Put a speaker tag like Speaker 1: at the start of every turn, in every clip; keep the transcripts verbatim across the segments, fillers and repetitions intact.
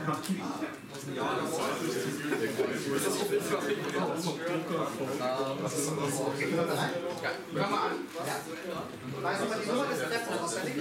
Speaker 1: Ja, das ist
Speaker 2: Komm mal an. Weiß mal die Nummer des Treffers auswendig?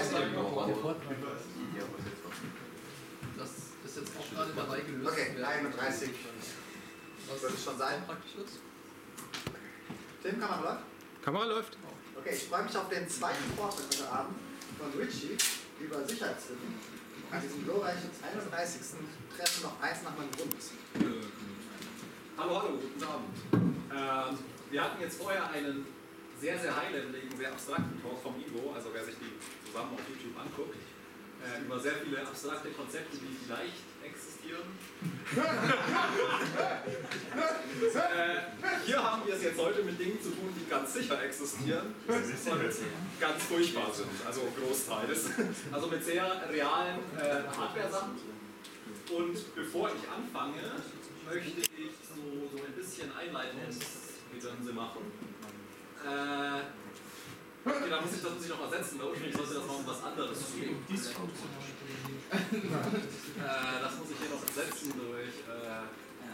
Speaker 3: Das ist jetzt auch gerade dabei gelöst.
Speaker 2: Okay, einunddreißig. Was wird es schon sein?
Speaker 3: Praktisch ist.
Speaker 2: Tim, Kamera läuft?
Speaker 1: Kamera läuft.
Speaker 2: Okay, ich freue mich auf den zweiten Vortrag heute Abend von Richie über Sicherheitslücken. An diesem glorreichen einunddreißigsten Treffen noch eins nach meinem Grund.
Speaker 4: Hallo, hallo, guten Abend. Ähm, wir hatten jetzt vorher einen sehr, sehr high-leveligen, sehr abstrakten Talk vom Ivo, also wer sich die zusammen auf YouTube anguckt, äh, über sehr viele abstrakte Konzepte, die vielleicht existieren. äh, hier haben wir es jetzt heute mit Dingen zu tun, die ganz sicher existieren und ganz furchtbar sind, also großteils. Also mit sehr realen äh, Hardware-Sachen. Und bevor ich anfange, möchte ich so, so ein bisschen Einleitungsgedönse machen. Äh, okay, da muss ich, das muss ich noch ersetzen, ne? Ich sollte das noch um was anderes tun. äh, das muss ich hier noch ersetzen durch... Äh,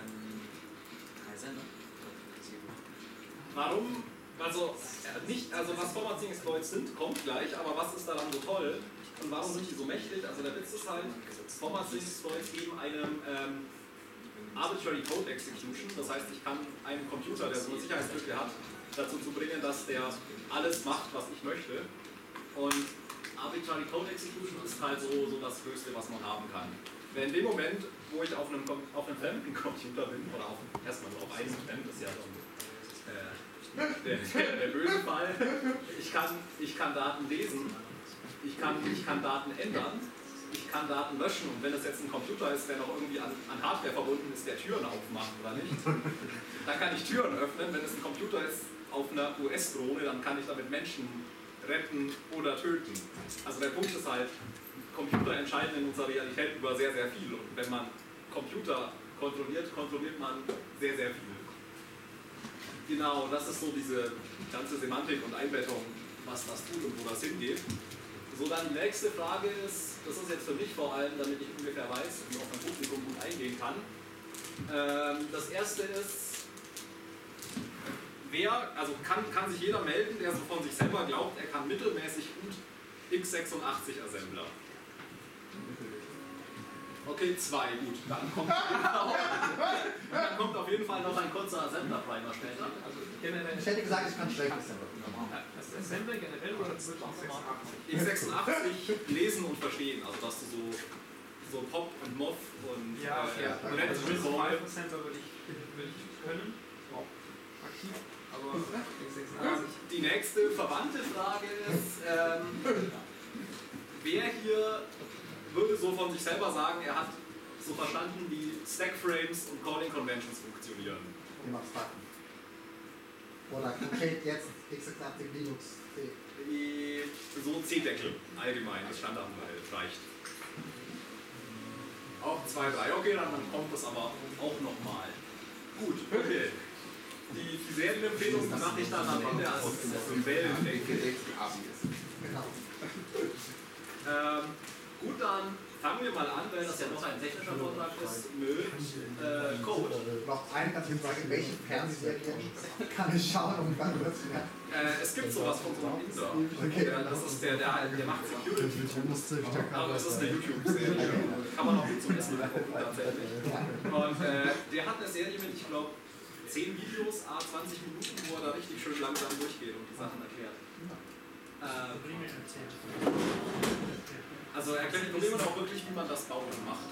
Speaker 4: warum? Also, äh, nicht, also was Formatting Exploits sind, kommt gleich, aber was ist daran so toll? Und warum sind die so mächtig? Also der Witz ist halt, Formatting Exploits geben einem ähm, Arbitrary Code Execution, das heißt, ich kann einen Computer, der so eine Sicherheitslücke hat, dazu zu bringen, dass der alles macht, was ich möchte. Und Arbitrary Code Execution ist halt so, so das Höchste, was man haben kann. Wenn in dem Moment, wo ich auf einem, auf einem fremden Computer bin, oder auf, erstmal nur auf einem fremden, das ist ja so äh, der, der, der böse Fall, ich kann, ich kann Daten lesen, ich kann, ich kann Daten ändern, ich kann Daten löschen, und wenn das jetzt ein Computer ist, der noch irgendwie an, an Hardware verbunden ist, der Türen aufmacht oder nicht, dann kann ich Türen öffnen. Wenn es ein Computer ist auf einer U S-Drohne, dann kann ich damit Menschen retten oder töten. Also der Punkt ist halt, Computer entscheiden in unserer Realität über sehr, sehr viel, und wenn man Computer kontrolliert, kontrolliert man sehr, sehr viel. Genau, das ist so diese ganze Semantik und Einbettung, was das tut und wo das hingeht. So, dann die nächste Frage ist, das ist jetzt für mich vor allem, damit ich ungefähr weiß und auf mein Publikum gut eingehen kann. Ähm, das erste ist, wer, also kann, kann sich jeder melden, der so von sich selber glaubt, er kann mittelmäßig gut x sechsundachtzig Assembler. Okay, zwei, gut. Dann kommt, dann kommt auf jeden Fall noch ein kurzer Assembler-Primer später. Also
Speaker 2: Ich hätte gesagt, ich kann schlecht Assembler.
Speaker 5: Das Assembler generell oder das wird
Speaker 4: x sechsundachtzig lesen und verstehen, also dass du so, so Pop und Moff und
Speaker 5: ja,
Speaker 4: äh,
Speaker 5: ja.
Speaker 4: Red
Speaker 5: Also
Speaker 4: und
Speaker 5: Assembler würde ich, würde ich können, auch aktiv, aber x sechsundachtzig.
Speaker 4: Die nächste verwandte Frage ist, ähm, wer hier würde so von sich selber sagen, er hat so verstanden, wie Stack-Frames und Calling-Conventions funktionieren?
Speaker 2: Im Abstrakten. Oder konkret jetzt x sechsundachtzig Linux C.
Speaker 4: Die, so C-Deckel allgemein, das Standardmodell reicht. Auch zwei, drei, okay, dann kommt das aber auch nochmal. Gut, okay. Die, die Serienempfehlung mache ich dann am Ende als Wellen-Denke.
Speaker 2: Genau.
Speaker 4: Ähm, gut, dann fangen wir mal an, weil das ja noch ein technischer Vortrag ist, mit äh, Code.
Speaker 2: Noch eine ganz kurze Frage, welche Fernsehserien kann ich schauen, um dann kurz zu werden?
Speaker 4: Äh, es gibt sowas von so einem Inder.
Speaker 2: Okay.
Speaker 4: Der, das ist der, der, der macht Security. Aber es ist eine YouTube-Serie. Kann man auch gut zum Essen gucken, tatsächlich. Und äh, der hat eine Serie mit, ich glaube, zehn Videos, a zwanzig Minuten, wo er da richtig schön langsam durchgeht und die Sachen erklärt. Äh, also er erklärt die Probleme auch wirklich, wie man das bauen macht.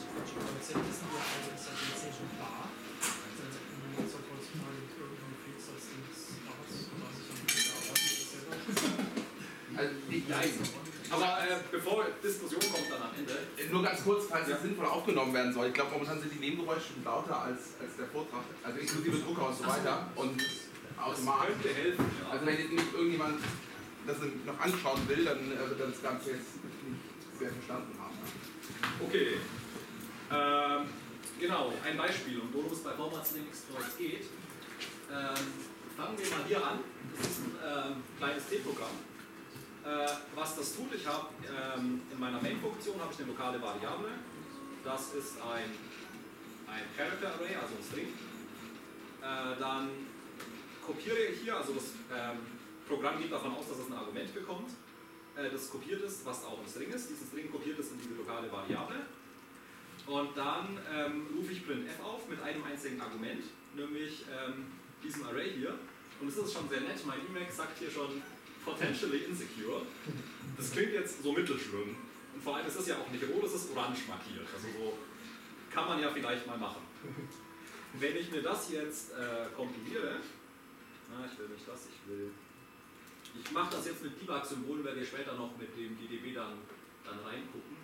Speaker 3: Also, nein.
Speaker 4: Aber äh, bevor Diskussion kommt dann am Ende.
Speaker 3: Nur ganz kurz, falls das sinnvoll aufgenommen werden soll. Ich glaube, momentan sind die Nebengeräusche lauter als, als der Vortrag. Also inklusive Drucker und so weiter. Und automatisch.
Speaker 4: Das könnte helfen, ja.
Speaker 3: Also wenn jetzt nicht irgendjemand das noch anschauen will, dann äh, wird er das Ganze jetzt nicht sehr verstanden haben.
Speaker 4: Okay. Ähm, genau, ein Beispiel, und worum es bei Formatting Exploits geht. Ähm, fangen wir mal hier an. Das ist ein ähm, kleines C-Programm. Äh, was das tut, ich habe ähm, in meiner Main-Funktion habe ich eine lokale Variable. das ist ein, ein Character Array, also ein String. Äh, dann kopiere ich hier, also das ähm, Programm geht davon aus, dass es ein Argument bekommt, äh, das kopiert ist, was auch ein String ist. Diesen String kopiert es in diese lokale Variable. Und dann ähm, rufe ich printf auf mit einem einzigen Argument, nämlich ähm, diesem Array hier. Und es ist schon sehr nett, mein Emacs sagt hier schon potentially insecure. Das klingt jetzt so mittelschlimm. Und vor allem ist es ja auch nicht rot, es ist orange markiert. Also so kann man ja vielleicht mal machen. Wenn ich mir das jetzt äh, kompiliere, na, ich will nicht das, ich will. Ich mache das jetzt mit Debug-Symbolen, weil wir später noch mit dem G D B dann, dann reingucken.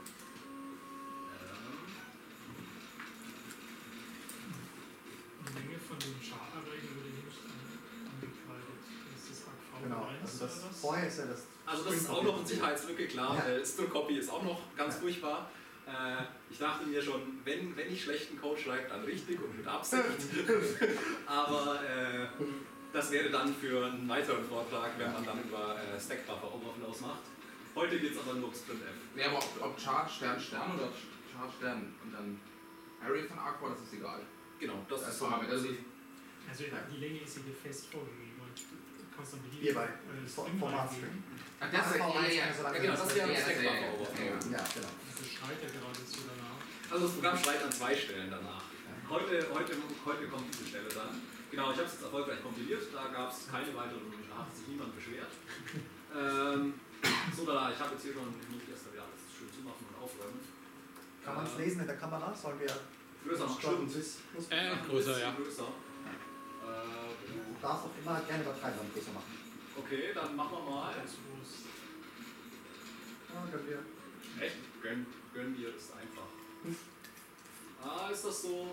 Speaker 1: Die Menge von dem Char-Array wurde nicht angekleidet. Ist das A K V
Speaker 2: Genau,
Speaker 1: eins
Speaker 2: also
Speaker 1: oder
Speaker 2: das
Speaker 1: was?
Speaker 2: vorher ist ja das.
Speaker 4: Also das ist auch noch eine Sicherheitslücke, klar.
Speaker 2: Ja.
Speaker 4: Äh, String-Copy ist auch noch ganz
Speaker 2: Ja.
Speaker 4: furchtbar. Äh, ich dachte mir schon, wenn, wenn ich schlechten Code schreibe, dann richtig und mit Absicht. Aber äh, das wäre dann für einen weiteren Vortrag, wenn man dann über äh, Stack-Buffer Overflows macht. Heute geht es aber nur ums printf.
Speaker 3: Nee, aber ob, ob Chart, Stern, Stern oder Chart, Stern und dann Array von Aqua, das ist egal.
Speaker 4: Genau, das
Speaker 3: Das
Speaker 4: ist
Speaker 3: ist Parameter. Also die-
Speaker 1: Also die Länge ist hier fest vorgegeben und du kannst dann beliebig
Speaker 2: Hierbei,
Speaker 1: äh,
Speaker 2: Vor-
Speaker 1: String
Speaker 2: Format
Speaker 1: reingeben.
Speaker 3: Ach, das ist ja, ja, ja,
Speaker 4: Ja, genau, das ist ja ein Stack-Buffer Overflow.
Speaker 2: Ja, genau.
Speaker 1: Also schreit er geradezu danach.
Speaker 4: Also das Programm schreit an zwei Stellen danach. Heute, heute, heute kommt diese Stelle dann. Genau, ich habe es jetzt erfolgreich kompiliert, da gab es keine weiteren, da hat sich niemand beschwert. ähm, so, da, ich habe jetzt hier schon, ich muss erst wieder alles schön zumachen und aufräumen.
Speaker 2: Kann man es
Speaker 4: Äh,
Speaker 2: lesen in der Kamera? Sollen wir
Speaker 4: Größer machen,
Speaker 2: Steuerung
Speaker 4: stimmt.
Speaker 2: bis plus?
Speaker 6: Äh,
Speaker 4: Ach,
Speaker 6: größer,
Speaker 4: ein
Speaker 6: ja.
Speaker 4: bisschen größer. Äh,
Speaker 2: Du darfst auch immer gerne übertreiben und größer machen.
Speaker 4: okay, dann machen wir mal.
Speaker 1: Ganz groß.
Speaker 2: Ja, können wir.
Speaker 4: Echt? Gönn, gönn dir ist einfach. Ah, ist das so?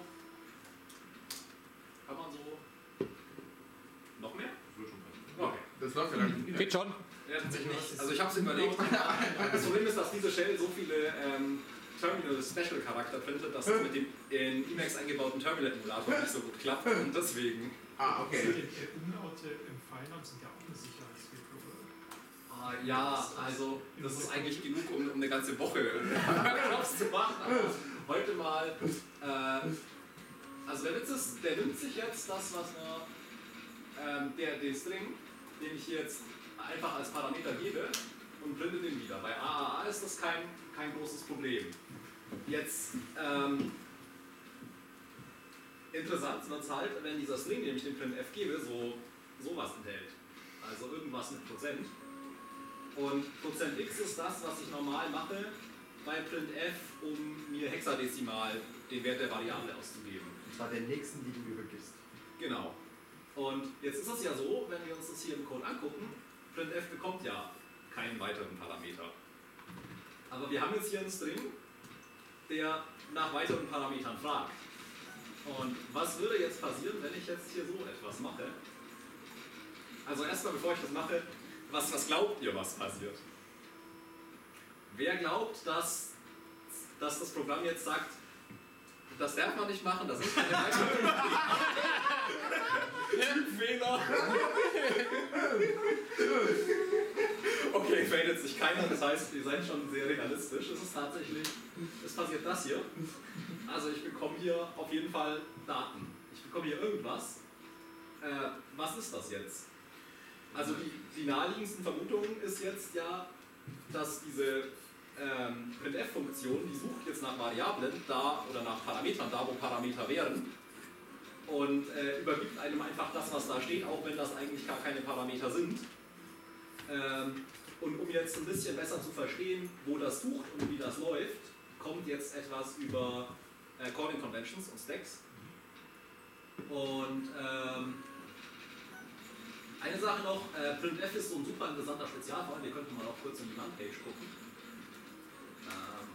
Speaker 4: Kann man so. Noch mehr? Okay.
Speaker 3: Das läuft ja gar nicht wieder.
Speaker 6: Geht schon.
Speaker 4: Ja, tatsächlich nicht. Also ich habe es überlegt. Das Problem ist, dass diese Shell so viele ähm, Terminal-Special-Charakter printet, dass es mit dem in Emacs eingebauten Terminal-Emulator nicht so gut klappt und deswegen.
Speaker 3: Ah,
Speaker 1: Also
Speaker 3: okay.
Speaker 1: die äh, Umlaute im Feinnamen sind ja auch eine Sicherheitslücke, oder?
Speaker 4: Ah, ja, also das ist eigentlich genug, um, um eine ganze Woche Workshops zu machen. Aber heute mal. Äh, also der Witz ist, der nimmt sich jetzt das, was wir, ähm, der, den String, den ich hier jetzt einfach als Parameter gebe und printet den wieder. Bei A A A ist das kein, kein großes Problem. Jetzt ähm, interessant wird es halt, wenn dieser String, den ich dem printf gebe, so sowas enthält. Also irgendwas mit Prozent. Und Prozent x ist das, was ich normal mache bei printf, um mir hexadezimal den Wert der Variable auszugeben.
Speaker 2: Und zwar den nächsten, die du übergibst.
Speaker 4: Genau. Und jetzt ist es ja so, wenn wir uns das hier im Code angucken, printf bekommt ja keinen weiteren Parameter. Aber wir haben jetzt hier einen String, der nach weiteren Parametern fragt. Und was würde jetzt passieren, wenn ich jetzt hier so etwas mache? Also erstmal, bevor ich das mache, was, was glaubt ihr, was passiert? Wer glaubt, dass, dass das Programm jetzt sagt, das darf man nicht machen, das ist keine weitere Typfehler. Okay, meldet sich keiner, das heißt, ihr seid schon sehr realistisch. Es ist tatsächlich, es passiert das hier. Also ich bekomme hier auf jeden Fall Daten. Ich bekomme hier irgendwas. Äh, was ist das jetzt? Also die, die naheliegendsten Vermutungen ist jetzt ja, dass diese ähm, printf-Funktion, die sucht jetzt nach Variablen da oder nach Parametern da, wo Parameter wären und äh, übergibt einem einfach das, was da steht, auch wenn das eigentlich gar keine Parameter sind. Ähm, und um jetzt ein bisschen besser zu verstehen, wo das sucht und wie das läuft, kommt jetzt etwas über äh, Calling Conventions und Stacks. Und ähm, eine Sache noch, äh, printf ist so ein super interessanter Spezialfall, wir könnten mal auch kurz in die Man-Page gucken. Ähm,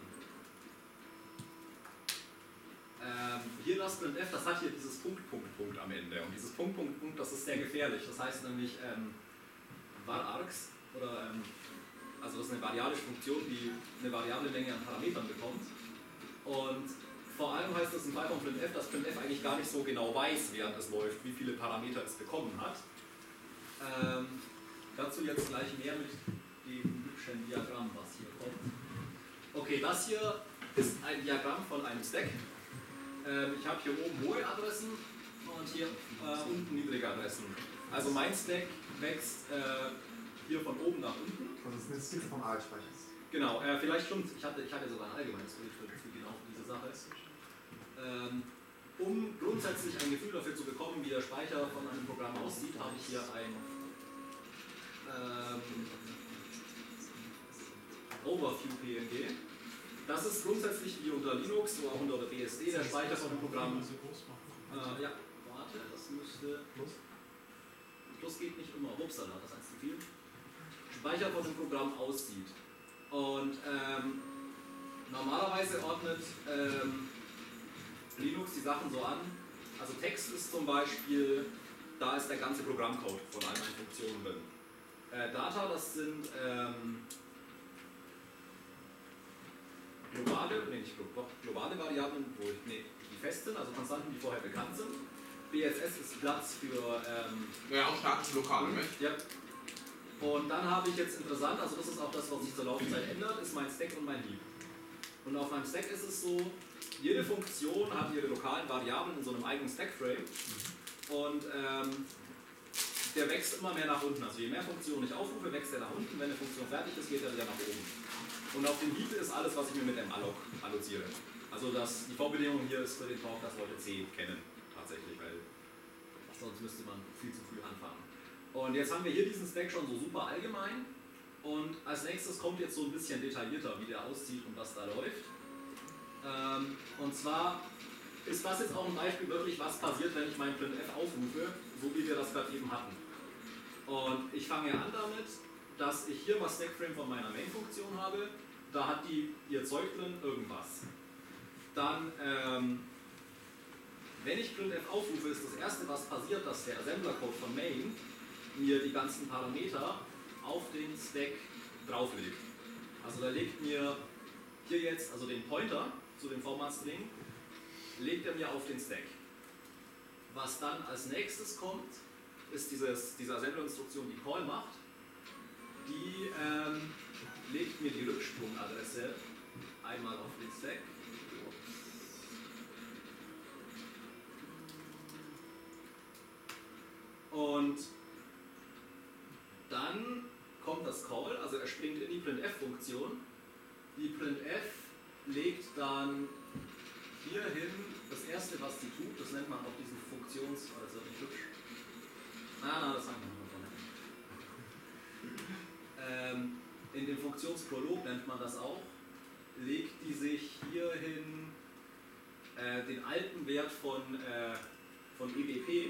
Speaker 4: ähm, hier das printf, das hat hier dieses Punkt, Punkt, Punkt am Ende. Und dieses Punkt, Punkt, Punkt, das ist sehr gefährlich. Das heißt nämlich ähm, var-args, oder ähm, also das ist eine variablische Funktion, die eine variable Menge an Parametern bekommt. Und vor allem heißt das im Fall von printf, dass printf eigentlich gar nicht so genau weiß, während es läuft, wie viele Parameter es bekommen hat. Ähm, dazu jetzt gleich mehr mit dem hübschen Diagramm, was hier kommt. Okay, das hier ist ein Diagramm von einem Stack. Ähm, ich habe hier oben hohe Adressen und hier äh, unten niedrige Adressen. Also mein Stack wächst äh, hier von oben nach unten.
Speaker 2: Also das ist eine Skizze vom Arbeitsspeichers.
Speaker 4: Genau, äh, vielleicht stimmt, ich hatte, ich hatte sogar ein allgemeines Bild für, für genau diese Sache. Ähm, um grundsätzlich ein Gefühl dafür zu bekommen, wie der Speicher von einem Programm aussieht, habe ich hier ein ähm, Overview P N G. Das ist grundsätzlich wie unter Linux oder auch unter B S D der Speicher von einem Programm.
Speaker 1: so groß machen.
Speaker 4: Äh, ja, warte, das müsste. Plus? Plus geht nicht immer. Upsala, das heißt zu viel. Speicher von dem Programm aussieht. Und ähm, normalerweise ordnet ähm, Linux die Sachen so an. Also Text ist zum Beispiel, da ist der ganze Programmcode von all meinen Funktionen drin. Äh, Data, das sind ähm, globale, nee, nicht globale, globale Variablen, wo ich, nee, die fest sind, also Konstanten, die vorher bekannt sind. B S S ist Platz für ähm,
Speaker 3: Ja, auch statische Lokale, ne?
Speaker 4: ja. Und dann habe ich jetzt interessant, also das ist auch das, was sich zur Laufzeit ändert, ist mein Stack und mein Heap. Und auf meinem Stack ist es so, jede Funktion hat ihre lokalen Variablen in so einem eigenen Stack-Frame und ähm, der wächst immer mehr nach unten. Also je mehr Funktionen ich aufrufe, wächst er nach unten. Wenn eine Funktion fertig ist, geht er wieder nach oben. Und auf dem Heap ist alles, was ich mir mit dem alloc alloziere. Also das, die Vorbedingung hier ist für den Talk, dass Leute C kennen, tatsächlich, weil sonst müsste man viel zu früh anfangen. Und jetzt haben wir hier diesen Stack schon so super allgemein und als nächstes kommt jetzt so ein bisschen detaillierter, wie der aussieht und was da läuft. Ähm, und zwar ist das jetzt auch ein Beispiel wirklich, was passiert, wenn ich mein printf aufrufe, so wie wir das gerade eben hatten. Und ich fange an damit, dass ich hier was Stackframe von meiner Main-Funktion habe, da hat die ihr Zeug drin, irgendwas. Dann, ähm, wenn ich printf aufrufe, ist das erste, was passiert, dass der Assembler-Code von Main mir die ganzen Parameter auf den Stack drauflegt. Also da legt mir hier jetzt, also den Pointer zu dem Format-String, legt er mir auf den Stack. Was dann als nächstes kommt, ist dieses, diese Assembler-Instruktion, die Call macht. Die ähm, legt mir die Rücksprungadresse einmal auf den Stack. Und dann kommt das Call, also er springt in die printf-Funktion. Die printf legt dann hier hin das erste, was sie tut, das nennt man auch diesen Funktions... Oh, das ist nicht hübsch. Ah, na, das sagen wir mal. Ähm, in dem Funktionsprolog nennt man das auch. Legt die sich hier hin äh, den alten Wert von, äh, von E B P.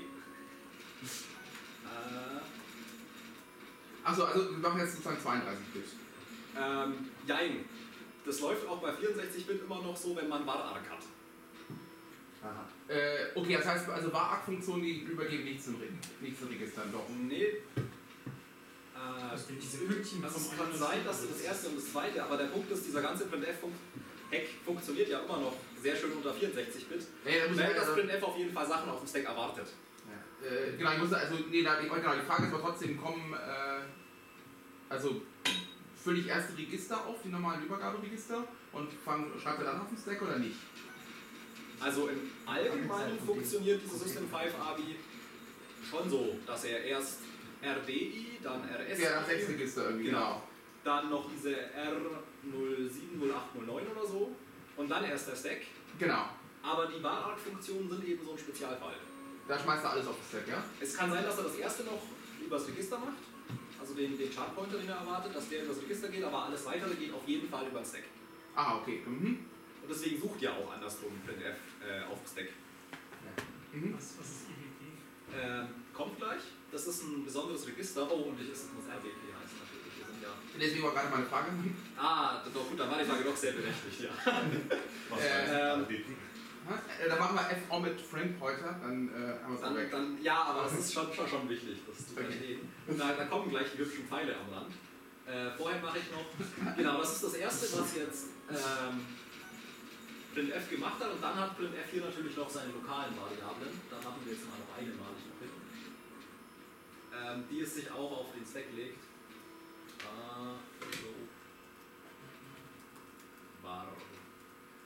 Speaker 4: Äh,
Speaker 3: Achso, also wir machen jetzt sozusagen zweiunddreißig Bit.
Speaker 4: ähm, jein. Das läuft auch bei vierundsechzig Bit immer noch so, wenn man var-arg hat.
Speaker 2: Aha.
Speaker 3: Äh, okay, das heißt, also var-arg-Funktionen, die übergeben nichts in, nichts in Registern, doch.
Speaker 4: Nee. Äh,
Speaker 1: Das sind diese Pünktchen
Speaker 4: also
Speaker 1: vom
Speaker 4: es kann
Speaker 1: einen
Speaker 4: sein,
Speaker 1: ins
Speaker 4: dass
Speaker 1: andere.
Speaker 4: das erste und das zweite, aber der Punkt ist, dieser ganze printf-Hack funktioniert ja immer noch sehr schön unter vierundsechzig Bit.
Speaker 3: Ja, da muss ich
Speaker 4: Weil das
Speaker 3: also,
Speaker 4: printf auf jeden Fall Sachen auf dem Stack erwartet.
Speaker 3: äh, genau, ich muss also, nee, da, genau, die Frage ist aber trotzdem, kommen, äh, also fülle ich erst die Register auf, die normalen Übergaberegister und fang, schreibe dann auf den Stack oder nicht?
Speaker 4: Also im Allgemeinen funktioniert dieses System fünf A B I schon so, dass er erst R D I, dann R S I,
Speaker 3: Ja, sechs Register irgendwie,
Speaker 4: Genau.
Speaker 3: genau.
Speaker 4: dann noch diese R null sieben, null acht, null neun oder so und dann erst der Stack.
Speaker 3: Genau,
Speaker 4: Aber die var-arg-Funktionen sind eben so ein Spezialfall.
Speaker 3: da schmeißt er alles auf den Stack, ja?
Speaker 4: Es kann sein, dass er das erste noch übers Register macht, also den, den Chartpointer, den er erwartet, dass der übers Register geht, aber alles weitere geht auf jeden Fall über den Stack.
Speaker 3: Ah, okay. Mhm.
Speaker 4: Und deswegen sucht ja auch andersrum printf äh, auf dem Stack.
Speaker 3: Mhm.
Speaker 1: Was, was ist I B P?
Speaker 4: Ähm, kommt gleich. Das ist ein besonderes Register. Oh, und ich, es muss R B P heißen natürlich. Wir sind ja.
Speaker 3: Deswegen war gerade meine Frage.
Speaker 4: Ah, doch gut, dann war die Frage doch sehr berechtigt, ja.
Speaker 6: Was
Speaker 3: Äh,
Speaker 6: heißt
Speaker 4: ähm,
Speaker 6: R D P?
Speaker 3: Äh, dann machen wir F O mit Frame Pointer, dann äh, haben wir es
Speaker 4: Dann,
Speaker 3: weg.
Speaker 4: dann, ja, aber das ist schon, schon, schon wichtig, das zu verstehen. Und da, da kommen gleich die hübschen Pfeile am Rand. Äh, vorher mache ich noch, genau, das ist das erste, was jetzt ähm, printf gemacht hat, und dann hat printf hier natürlich noch seine lokalen Variablen. Da machen wir jetzt mal noch eine malig noch hin, ähm, die es sich auch auf den Stack legt. Ah, so. Var.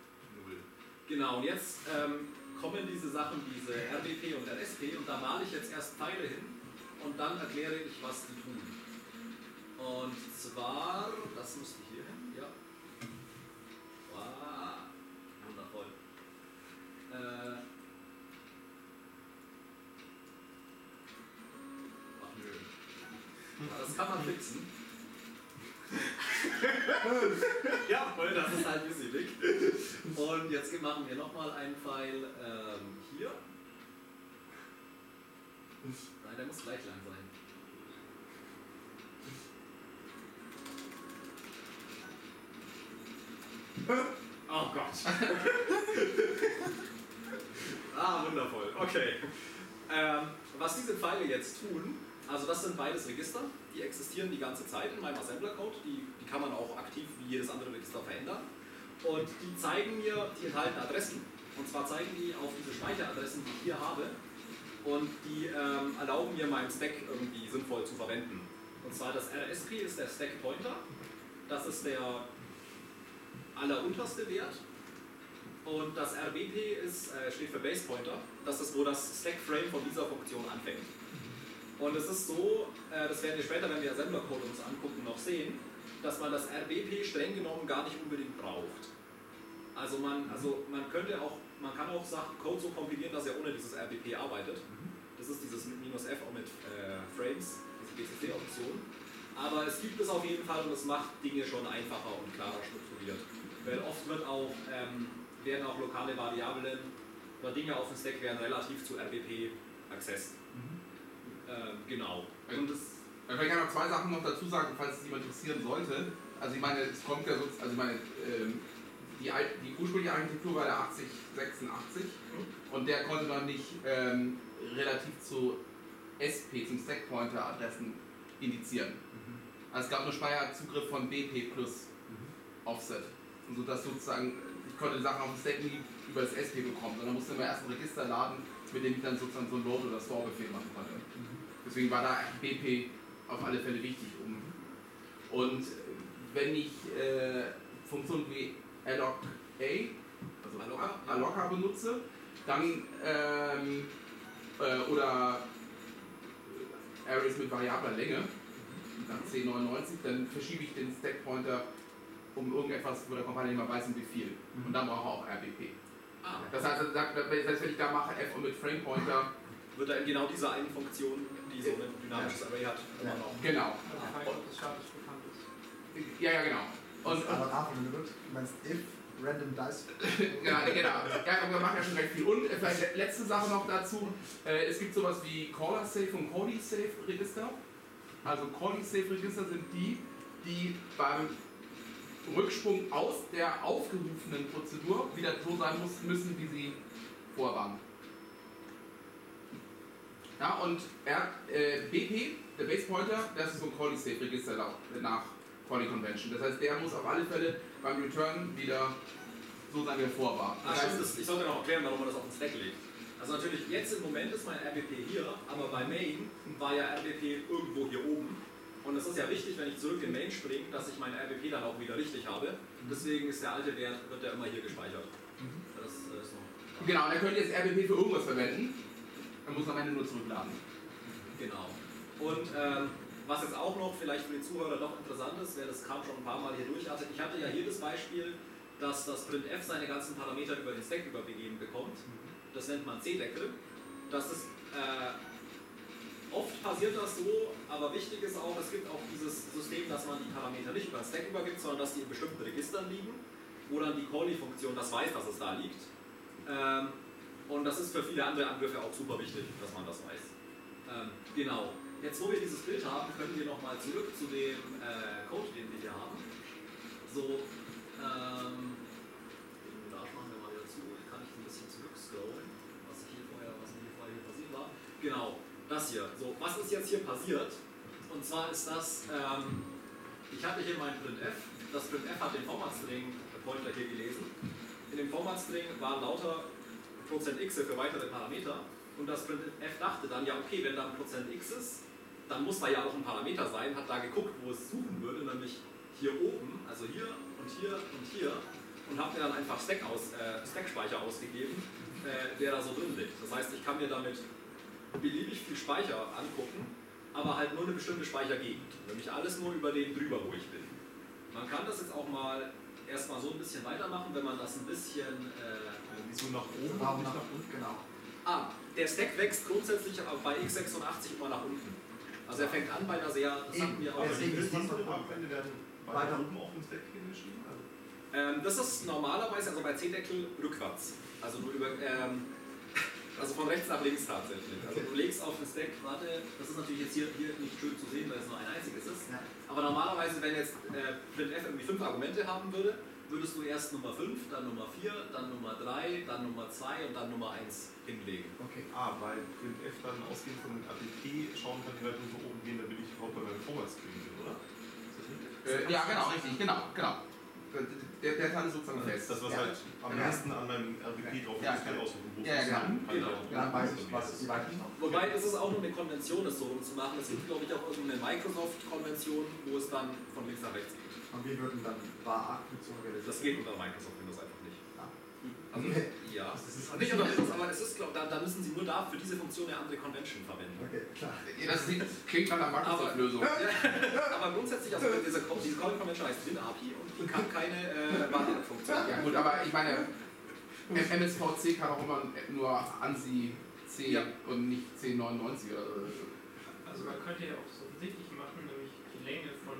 Speaker 4: Genau, und jetzt ähm, kommen diese Sachen, diese R B P und R S P, und da male ich jetzt erst Pfeile hin und dann erkläre ich, was die tun. Und zwar, das müsste hier hin, ja. Wow, wundervoll. Äh, ach nö. Ja, das kann man fixen. Ja, weil das ist halt witzig. Und jetzt machen wir nochmal einen Pfeil ähm, hier. Nein, der muss gleich lang sein. Oh Gott. Ah, wundervoll. Okay. Ähm, was diese Pfeile jetzt tun, also das sind beides Register, die existieren die ganze Zeit in meinem Assembler-Code, die, die kann man auch aktiv wie jedes andere Register verändern. Und die zeigen mir, die enthalten Adressen. Und zwar zeigen die auf diese Speicheradressen, die ich hier habe. Und die ähm, erlauben mir, meinen Stack irgendwie sinnvoll zu verwenden. Und zwar das R S P ist der Stack Pointer. Das ist der allerunterste Wert. Und das R B P ist, äh, steht für Base Pointer. Das ist, wo das Stack Frame von dieser Funktion anfängt. Und es ist so, äh, das werden wir später, wenn wir Assembler-Code uns angucken, noch sehen, dass man das R B P streng genommen gar nicht unbedingt braucht. Also man, also man könnte auch, man kann auch Sachen, Code so kompilieren, dass er ohne dieses R B P arbeitet. Das ist dieses minus F auch mit äh, Frames, diese B C C-Option. Aber es gibt es auf jeden Fall und es macht Dinge schon einfacher und klarer strukturiert. Weil oft wird auch, ähm, werden auch lokale Variablen oder Dinge auf dem Stack werden relativ zu R B P accessed. Mhm. Ähm, genau. Und das
Speaker 3: Ich kann noch zwei Sachen noch dazu sagen, falls es jemand interessieren sollte. Also ich meine, es kommt ja so, also ich meine, ähm, die, die ursprüngliche Architektur war der achtzig sechsundachtzig mhm. und der konnte man nicht ähm, relativ zu S P, zum Stack Pointer Adressen indizieren. Mhm. Also es gab nur Speicherzugriff von B P plus mhm. Offset. Und so dass sozusagen, ich konnte Sachen auf dem Stack nie über das S P bekommen, sondern musste immer erst ein Register laden, mit dem ich dann sozusagen so ein Load- oder Store-Befehl machen konnte. Mhm. Deswegen war da B P auf alle Fälle wichtig. Um. Und wenn ich äh, Funktionen wie alloc A, also
Speaker 4: alloca,
Speaker 3: alloca benutze, dann ähm, äh, oder Arrays mit variabler Länge, nach zehn neunundneunzig, dann verschiebe ich den Stack Pointer um irgendetwas, wo der Compiler nicht mehr weiß, um wie viel. Und dann brauche ich auch R B P.
Speaker 4: Ah.
Speaker 3: Das heißt, wenn ich da mache F und mit Frame Pointer,
Speaker 4: wird er in genau dieser einen Funktion, die so ein dynamisches Array hat, immer noch.
Speaker 3: Genau.
Speaker 1: Also falls das statisch bekannt ist.
Speaker 3: Ja, ja, genau. Und,
Speaker 2: aber nachher, wenn du wirklich, du meinst if random dice.
Speaker 3: ja, genau. Ja, aber wir machen ja schon recht viel. Und äh, vielleicht letzte Sache noch dazu. Äh, es gibt sowas wie Caller Safe und Cody Safe Register. Also Cody Safe Register sind die, die beim Rücksprung aus der aufgerufenen Prozedur wieder so sein muss, müssen, wie sie vorher waren. Ja, und R, äh, B P, der Base Pointer, das ist so ein Cally Safe Register nach Cally Convention. Das heißt, der muss auf alle Fälle beim Return wieder so sein, wie er vor war.
Speaker 4: Ah, stimmt, das, ich sollte noch erklären, warum man das auf den Stack legt. Also natürlich, jetzt im Moment ist mein R B P hier, aber bei Main war ja R B P irgendwo hier oben. Und es ist ja wichtig, wenn ich zurück in Main springe, dass ich mein R B P dann auch wieder richtig habe. Deswegen ist der alte Wert, wird der immer hier gespeichert. Das ist noch.
Speaker 3: Genau, er könnte jetzt R B P für irgendwas verwenden. Er muss am Ende nur zurückladen.
Speaker 4: Genau. Und ähm, was jetzt auch noch vielleicht für die Zuhörer doch interessant ist, wer das kam schon ein paar Mal hier durch hatte, ich hatte ja hier das Beispiel, dass das printf seine ganzen Parameter über den Stack übergeben bekommt. Das nennt man C-Deckel. Das ist, äh, oft passiert das so, aber wichtig ist auch, es gibt auch dieses System, dass man die Parameter nicht über den Stack übergibt, sondern dass die in bestimmten Registern liegen, wo dann die Cally-Funktion das weiß, dass es da liegt. Ähm, Und das ist für viele andere Angriffe auch super wichtig, dass man das weiß. Ähm, genau. Jetzt, wo wir dieses Bild haben, können wir nochmal zurück zu dem äh, Code, den wir hier haben. So, ähm, den Modal machen wir mal wieder zu. Hier kann ich ein bisschen zurückscrollen, was hier vorher, was hier vorher hier passiert war. Genau, das hier. So, was ist jetzt hier passiert? Und zwar ist das, ähm, ich hatte hier mein printf. Das printf hat den Format-String-Pointer hier gelesen. In dem Format-String waren lauter Prozent x für weitere Parameter und das printf dachte dann, ja okay, wenn da ein Prozent x ist, dann muss da ja auch ein Parameter sein, hat da geguckt, wo es suchen würde, nämlich hier oben, also hier und hier und hier und habe mir dann einfach Stack aus, äh, Stack-Speicher ausgegeben, äh, der da so drin liegt. Das heißt, ich kann mir damit beliebig viel Speicher angucken, aber halt nur eine bestimmte Speichergegend. Nämlich alles nur über den drüber, wo ich bin. Man kann das jetzt auch mal erstmal so ein bisschen weitermachen, wenn man das ein bisschen... Äh,
Speaker 5: Wieso nach oben
Speaker 2: Warum
Speaker 5: und nicht
Speaker 2: nach
Speaker 5: nach unten?
Speaker 2: Genau.
Speaker 4: ah, der Stack wächst grundsätzlich bei x sechsundachtzig immer nach unten. Also er fängt an bei einer sehr... Das hatten wir auch.
Speaker 2: Deswegen ist
Speaker 5: die
Speaker 2: das noch
Speaker 5: Abwände werden
Speaker 2: weiter
Speaker 5: weiter oben auf dem Stack hingeschrieben? Also
Speaker 4: Ähm, das ist normalerweise, also bei C-Deckel, rückwärts. Also du über... Ähm, Also von rechts nach links tatsächlich. Also du legst auf den Stack, warte, das ist natürlich jetzt hier, hier nicht schön zu sehen, weil es nur ein einziges ist.
Speaker 2: Ja.
Speaker 4: Aber normalerweise, wenn jetzt äh, printf irgendwie fünf Argumente haben würde, würdest du erst Nummer fünf, dann Nummer vier, dann Nummer drei, dann Nummer zwei und dann Nummer eins hinlegen.
Speaker 5: okay. Ah, weil printf dann ausgehend von dem A P T schauen kann, die Leute so oben gehen, damit ich überhaupt bei meinem Vorwärtsscreen bin, oder? Ist das richtig?
Speaker 3: Äh, ja, genau, richtig, genau, genau. Der, der Teil ist sozusagen fest.
Speaker 5: Das, was
Speaker 2: Ja.
Speaker 5: halt am
Speaker 2: Ja.
Speaker 5: besten an meinem R P P drauf ist,
Speaker 3: Ja,
Speaker 5: kann ich aussuchen, wo
Speaker 3: ja,
Speaker 5: es
Speaker 3: genau.
Speaker 5: ist. Kann ich
Speaker 4: Genau.
Speaker 5: auch-
Speaker 2: Ja, weiß ich, was die weiter noch.
Speaker 4: Wobei es ist auch nur eine Konvention, es so rumzumachen. Es gibt, glaube ich, auch irgendeine Microsoft-Konvention, wo es dann von links nach rechts geht.
Speaker 2: Und wir würden dann war bezogen
Speaker 4: Das geht unter Microsoft Windows einfach nicht.
Speaker 2: Ah.
Speaker 4: Also, ja.
Speaker 5: Das ist
Speaker 4: Nicht unter Windows, aber es ist, glaub, da, da müssen Sie nur da für diese Funktion eine andere Convention verwenden.
Speaker 2: Okay, klar.
Speaker 3: Ja, das klingt nach einer Microsoft-Lösung.
Speaker 4: Aber grundsätzlich, also diese, diese Call Convention heißt WinAPI und die kann keine äh, Variant-Funktion.
Speaker 3: Ja gut, aber ich meine, M S V C kann auch immer nur ANSI C
Speaker 4: Ja.
Speaker 3: und nicht zehn neunundneunzig oder so.
Speaker 1: Also man könnte ja auch so offensichtlich machen, nämlich die Länge von...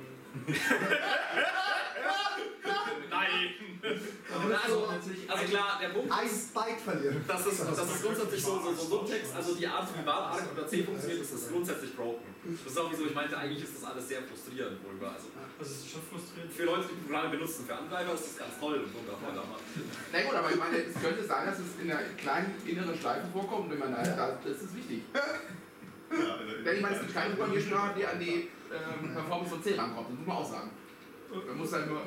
Speaker 4: Nein! Also, also klar, der Punkt
Speaker 2: Ein
Speaker 4: ist,
Speaker 2: Byte verlieren.
Speaker 4: das ist, das ist grundsätzlich so, so, so Subtext, also die Art, wie Var, Arc oder C funktioniert, das ist grundsätzlich broken. Das ist auch wieso ich meinte, eigentlich ist das alles sehr frustrierend worüber. Also
Speaker 1: Also es ist schon frustrierend.
Speaker 4: für Leute, die Programme benutzen, für Angreifer ist das ganz toll und wundervoll. Aber
Speaker 3: Na gut, aber ich meine, es könnte sein, dass es in einer kleinen inneren Schleife vorkommt, wenn man da, da das ist wichtig.
Speaker 5: Ja,
Speaker 3: Denn ich meine, es gibt keine Programmiersprache, die an die ähm, Performance von C rankommt, das muss man auch sagen. Man muss halt nur...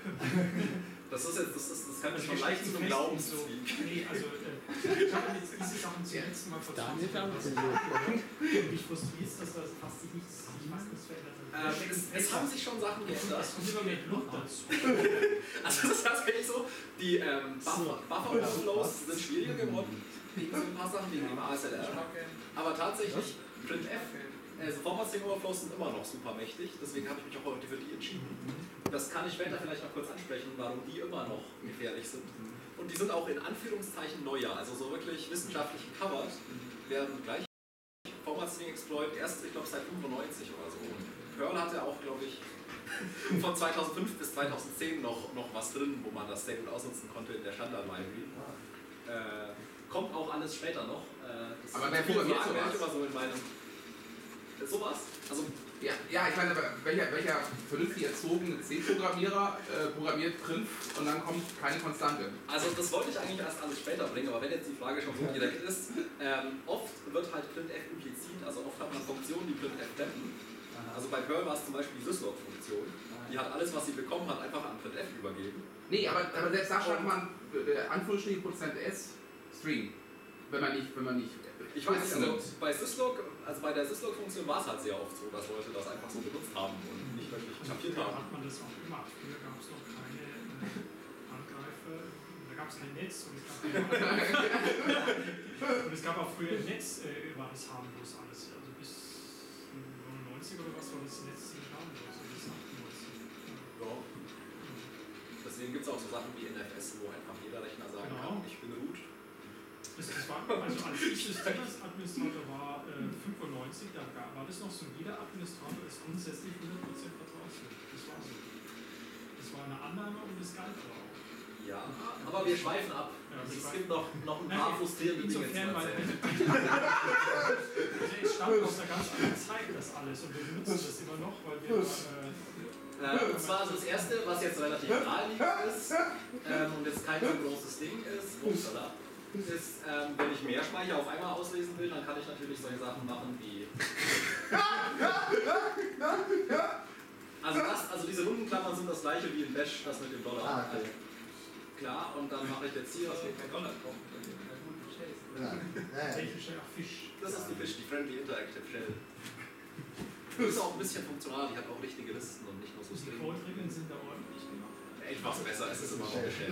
Speaker 4: das ist jetzt, das, ist, das kann ich schon leicht zu einem Glaubenszweig.
Speaker 1: Nee, also äh, ich habe jetzt diese Sachen zum letzten Mal vor zwanzig Jahren und mich frustriert, dass da fast sich nichts, sich fast nichts verändert hat.
Speaker 4: Ähm, es, es haben sich schon Sachen geändert.
Speaker 1: Es kommt immer mehr Blut dazu.
Speaker 4: Also das ist tatsächlich so, die ähm, Buffer, Buffer Overflows sind schwieriger geworden, wegen so ein paar Sachen, wegen dem A S L R. Aber tatsächlich, printf, also Formatting Overflows sind immer noch super mächtig, deswegen habe ich mich auch heute für die entschieden. Das kann ich später vielleicht noch kurz ansprechen, warum die immer noch gefährlich sind. Und die sind auch in Anführungszeichen neuer, also so wirklich wissenschaftlich gecovert, werden gleich Formatting Exploit erst, ich glaube, seit fünfundneunzig oder so. Und Perl hatte auch, glaube ich, von zweitausendfünf bis zweitausendzehn noch, noch was drin, wo man das sehr gut ausnutzen konnte in der Standard-Library. Äh, kommt auch alles später noch. Äh, das
Speaker 3: Aber
Speaker 4: sind
Speaker 3: wer
Speaker 4: viele
Speaker 3: programmiert
Speaker 4: Fragen, wer
Speaker 3: sowas?
Speaker 4: immer so in meinem... Sowas? Also,
Speaker 3: Ja, ja, ich meine, aber welcher, welcher vernünftig erzogene C-Programmierer äh, programmiert Print und dann kommt keine Konstante?
Speaker 4: also das wollte ich eigentlich erst alles später bringen, aber wenn jetzt die Frage schon so direkt ist, ähm, oft wird halt printf implizit, also oft hat man Funktionen, die printf blenden. Also bei Perl war es zum Beispiel die Syslog-Funktion, die hat alles, was sie bekommen hat, einfach an printf übergeben.
Speaker 3: Nee, aber, aber selbst da schreibt man äh, Anführungsstrichen Prozent S String. Wenn man nicht, wenn man nicht.
Speaker 4: Ich weiß nicht, also bei Syslog, also bei der Syslog-Funktion war es halt sehr oft so, dass Leute das einfach so benutzt haben und nicht wirklich kapiert
Speaker 1: Früher
Speaker 4: haben.
Speaker 1: hat man das auch gemacht. Früher gab es noch keine äh, Angreifer, da gab es kein Netz und es gab, und es gab auch früher im Netz, äh, war das harmlos alles. Also bis neunundneunzig oder was war das Netz ziemlich harmlos, also bis achtundneunzig.
Speaker 4: Ja. Deswegen gibt es auch so Sachen wie N F S, wo einfach jeder Rechner sagen
Speaker 1: Genau.
Speaker 4: kann, ich bin root.
Speaker 1: Das, das war, also als ich Systemadministrator war, äh, fünfundneunzig, da gab, war das noch so, jeder Administrator ist grundsätzlich hundert Prozent vertrauenswürdig. Das war so. Das war eine Annahme und das galt aber auch.
Speaker 4: Ja, aber wir schweifen ab.
Speaker 1: Ja,
Speaker 4: es
Speaker 1: wir
Speaker 4: gibt noch, noch ein
Speaker 1: Nein,
Speaker 4: paar frustrierende Dinge zu
Speaker 1: Insofern, weil
Speaker 4: erzählen.
Speaker 1: es stammt aus einer ganz anderen Zeit, das alles. Und wir benutzen das immer noch, weil wir äh,
Speaker 4: Äh, und zwar also das erste, was jetzt relativ naheliegend ist ähm, und jetzt kein so großes Ding ist, upsala, ist, ähm, wenn ich mehr Speicher auf einmal auslesen will, dann kann ich natürlich solche Sachen machen wie... Also, das, also diese runden Klammern sind das gleiche wie in Bash, das mit dem Dollar.
Speaker 2: Ah, okay.
Speaker 4: Klar, und dann mache ich jetzt hier...
Speaker 5: kein Dollar kaufen.
Speaker 2: Ja. Ja, ja.
Speaker 1: technische ach, Fisch.
Speaker 4: Das ist die Fish, die Friendly Interactive Shell. Die ist auch ein bisschen funktional, die hat auch richtige Listen und nicht nur so
Speaker 1: Die
Speaker 4: String.
Speaker 1: Code-Regeln sind da ordentlich gemacht.
Speaker 4: etwas besser ist es immer noch gestellt.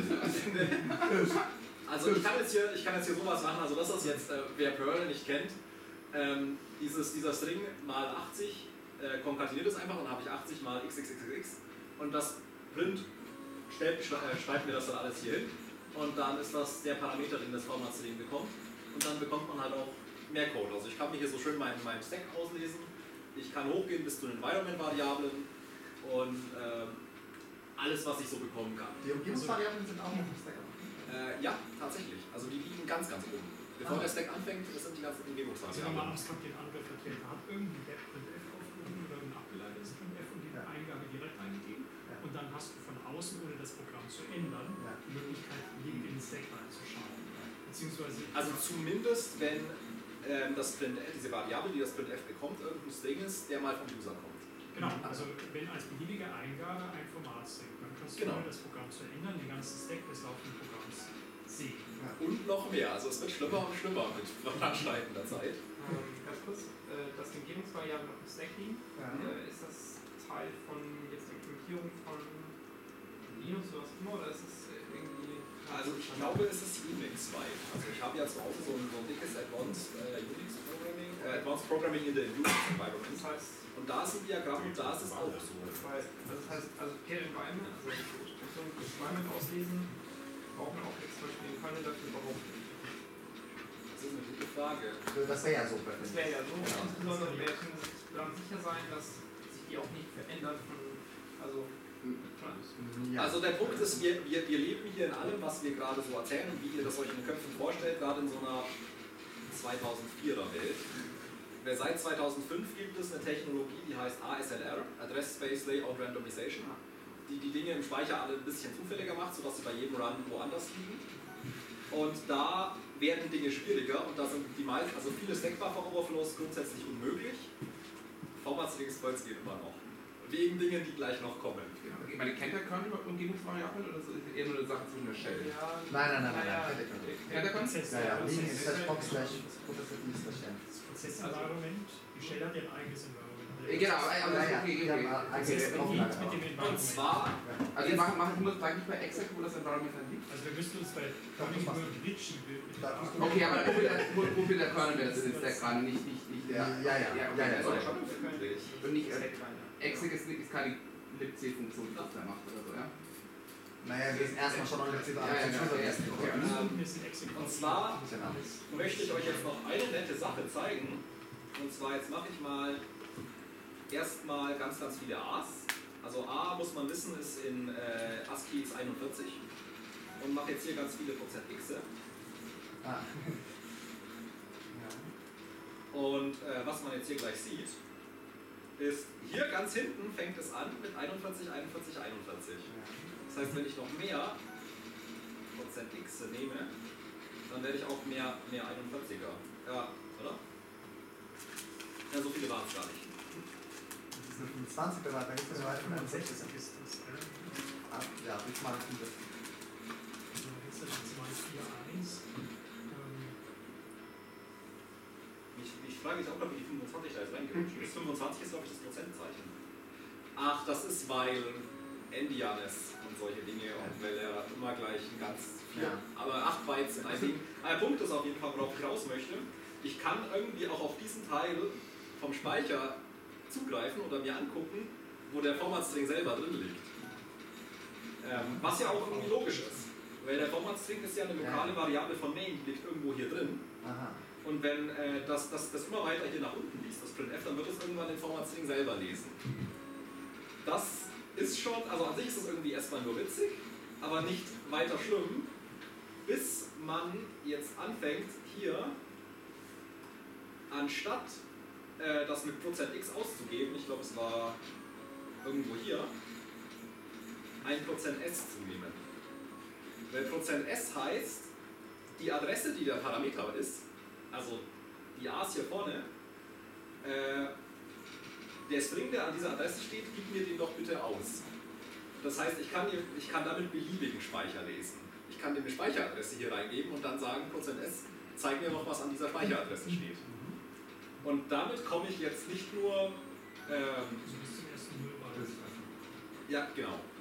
Speaker 4: Also ich kann jetzt hier, ich kann jetzt hier sowas machen, also das ist jetzt, äh, wer Perl nicht kennt, ähm, dieses, dieser String mal achtzig äh, konkateniert es einfach und dann habe ich achtzig mal xxxx und das Print stellt, äh, schreibt mir das dann alles hier hin und dann ist das der Parameter, den das Format-String bekommt und dann bekommt man halt auch mehr Code. Also ich kann mir hier so schön meinen, meinen Stack auslesen, ich kann hochgehen bis zu den Environment-Variablen und ähm, alles, was ich so bekommen kann.
Speaker 2: Die Umgebungsvariablen sind auch noch im Stack.
Speaker 4: Äh, ja, tatsächlich. Also die liegen ganz, ganz oben. Bevor der Stack anfängt, das sind die ganzen
Speaker 1: Also wenn man
Speaker 4: Umgebungsvariablen.
Speaker 1: abstrakt den Angriff erklärt, man hat irgendwie der printf aufgerufen oder ein abgeleitetes printf und die
Speaker 2: Ja.
Speaker 1: Eingabe direkt eingegeben
Speaker 2: Ja.
Speaker 1: und dann hast du von außen, ohne das Programm zu ändern,
Speaker 2: Ja.
Speaker 1: die Möglichkeit, jedem in den Stack reinzuschauen. Beziehungsweise
Speaker 4: Also zumindest, wenn ähm, das printf, diese Variable, die das printf bekommt, irgendein String ist, der mal vom User kommt.
Speaker 1: genau, also wenn als beliebige Eingabe ein Format-String, dann kannst du
Speaker 4: Genau.
Speaker 1: ohne das Programm zu ändern, den ganzen Stack des laufenden Programms sehen.
Speaker 4: Und noch mehr. Also es wird schlimmer und schlimmer mit voranschreitender Zeit.
Speaker 6: Ähm, ganz kurz, äh, dass die Umgebungsvariablen auf dem Stack liegen,
Speaker 2: Ja.
Speaker 6: äh, ist das Teil von jetzt der Implementierung von Linux oder was auch immer, oder ist das äh, irgendwie...
Speaker 4: Also ich glaube, es ist Unix-weit. Also ich habe ja zu Hause so ein, so ein dickes Advanced äh, Unix Programming, äh, Advanced Programming in the Unix Environment.
Speaker 6: Das heißt,
Speaker 4: Und da ist ein Diagramm und da ist es auch so.
Speaker 6: weil, also das heißt, also per Environment, also so ein Environment auslesen, braucht man auch jetzt zum Beispiel den Kernel dafür überhaupt nicht.
Speaker 4: Das ist eine gute Frage.
Speaker 2: Das wäre ja so.
Speaker 6: Das wäre ja so, insbesondere wäre zumindest daran sicher sein, dass sich die auch nicht verändert von, also,
Speaker 2: Ja.
Speaker 4: Also der Punkt ist, wir, wir, wir leben hier in allem, was wir gerade so erzählen und wie ihr das euch in den Köpfen vorstellt, gerade in so einer zweitausendvierer Welt. Seit zweitausendfünf gibt es eine Technologie, die heißt A S L R, Address Space Layout Randomization, die die Dinge im Speicher alle ein bisschen zufälliger macht, sodass sie bei jedem Run woanders liegen. Und da werden Dinge schwieriger und da sind die meisten, also viele Stack-Buffer-Overflows grundsätzlich unmöglich. Format-String-Exploits geht immer noch. Wegen Dingen, die gleich noch kommen.
Speaker 3: Ich meine, kennt der Kernel Umgebungsvariablen oder ist es eher nur eine Sache zwischen der Shell?
Speaker 6: ja,
Speaker 2: Nein, nein, nein, nein,
Speaker 6: naja,
Speaker 2: nein.
Speaker 3: Kennt der Kernel?
Speaker 1: Prozess,
Speaker 2: Ja, ja,
Speaker 1: das
Speaker 2: liegen ist das Box
Speaker 6: Prozess-
Speaker 2: slash Prozess ist das Shell.
Speaker 1: Prozess-Environment, die Shell hat ja ein eigenes Environment.
Speaker 3: Äh, Genau, aber
Speaker 2: Ja,
Speaker 3: also,
Speaker 2: ja,
Speaker 3: okay, okay.
Speaker 2: die haben
Speaker 1: Das
Speaker 2: eigentlich
Speaker 1: heißt,
Speaker 2: auch
Speaker 1: man liegt mit dem
Speaker 4: Und
Speaker 1: Environment.
Speaker 4: zwar,
Speaker 3: Also wir machen, machen nur gleich nicht bei Exec, wo das Environment dann liegt.
Speaker 1: Also wir müssen uns bei Coding nur Ritchie bilden.
Speaker 2: Da musst du-
Speaker 3: Okay, aber wo will der, wo, wo will der Kernel jetzt ist der gerade nicht, nicht, nicht.
Speaker 2: Ja, ja, ja,
Speaker 3: ja,
Speaker 2: ja, ja,
Speaker 3: okay,
Speaker 2: ja.
Speaker 3: sorry. Und nicht, äh,
Speaker 6: Stack rein, ja.
Speaker 3: Exec ist, ist keine libc-Funktion, die das da macht oder so, ja?
Speaker 2: Naja, wir sind erstmal schon noch
Speaker 3: Ja, ja, ja, ja, ja.
Speaker 2: Okay.
Speaker 1: Unten ist ein Executive.
Speaker 4: und zwar
Speaker 2: Genau.
Speaker 4: möchte ich euch jetzt noch eine nette Sache zeigen. Und zwar jetzt mache ich mal erstmal ganz, ganz viele A's. Also A, muss man wissen, ist in äh, ASCII x einundvierzig. Und mache jetzt hier ganz viele Prozent X.
Speaker 2: Ah.
Speaker 4: Und äh, was man jetzt hier gleich sieht, ist, hier ganz hinten fängt es an mit einundvierzig, einundvierzig, einundvierzig. Das heißt, wenn ich noch mehr Prozent X nehme, dann werde ich auch mehr, mehr einundvierziger. Ja, oder? Ja, so viele waren es gar nicht.
Speaker 2: Das ist eine fünfundzwanzig, aber dann ist das weiter
Speaker 1: fünfundsechzig
Speaker 2: fünfundsechzig.
Speaker 1: ist das. äh,
Speaker 2: Ah, ja, bis mal fünfundsechzig.
Speaker 1: Also jetzt ist das zwei vier eins. Ähm,
Speaker 4: Ich, ich frage mich auch, ob die fünfundzwanzig da jetzt reingerutscht ist. fünfundzwanzig ist, glaube ich, das Prozentzeichen. Ach, das ist, weil Endianes und solche Dinge und weil er immer gleich ein ganz viel.
Speaker 2: Ja.
Speaker 4: Aber acht Bytes sind ein Ding. Der Punkt ist auf jeden Fall, worauf ich raus möchte. Ich kann irgendwie auch auf diesen Teil vom Speicher zugreifen oder mir angucken, wo der Format-String selber drin liegt. Ähm, was ja auch irgendwie logisch ist. Weil der Format-String ist ja eine lokale Variable von Main, die liegt irgendwo hier drin.
Speaker 2: Aha.
Speaker 4: Und wenn äh, das, das, das immer weiter hier nach unten liest, das printf, dann wird es irgendwann den Format-String selber lesen. Das ist schon, also an sich ist es irgendwie erstmal nur witzig, aber nicht weiter schlimm, bis man jetzt anfängt, hier, anstatt äh, das mit Prozent X auszugeben, ich glaube es war irgendwo hier, ein Prozent S zu nehmen. Weil Prozent S heißt, die Adresse, die der Parameter ist, also die A's hier vorne, äh, der String, der an dieser Adresse steht, gib mir den doch bitte aus. Das heißt, ich kann, hier, ich kann damit beliebigen Speicher lesen. Ich kann dir eine Speicheradresse hier reingeben und dann sagen, Prozent S, zeig mir noch, was an dieser Speicheradresse steht. Und damit komme ich jetzt nicht nur, ähm,
Speaker 1: also bis zum ersten Nullwahl.
Speaker 4: ja genau,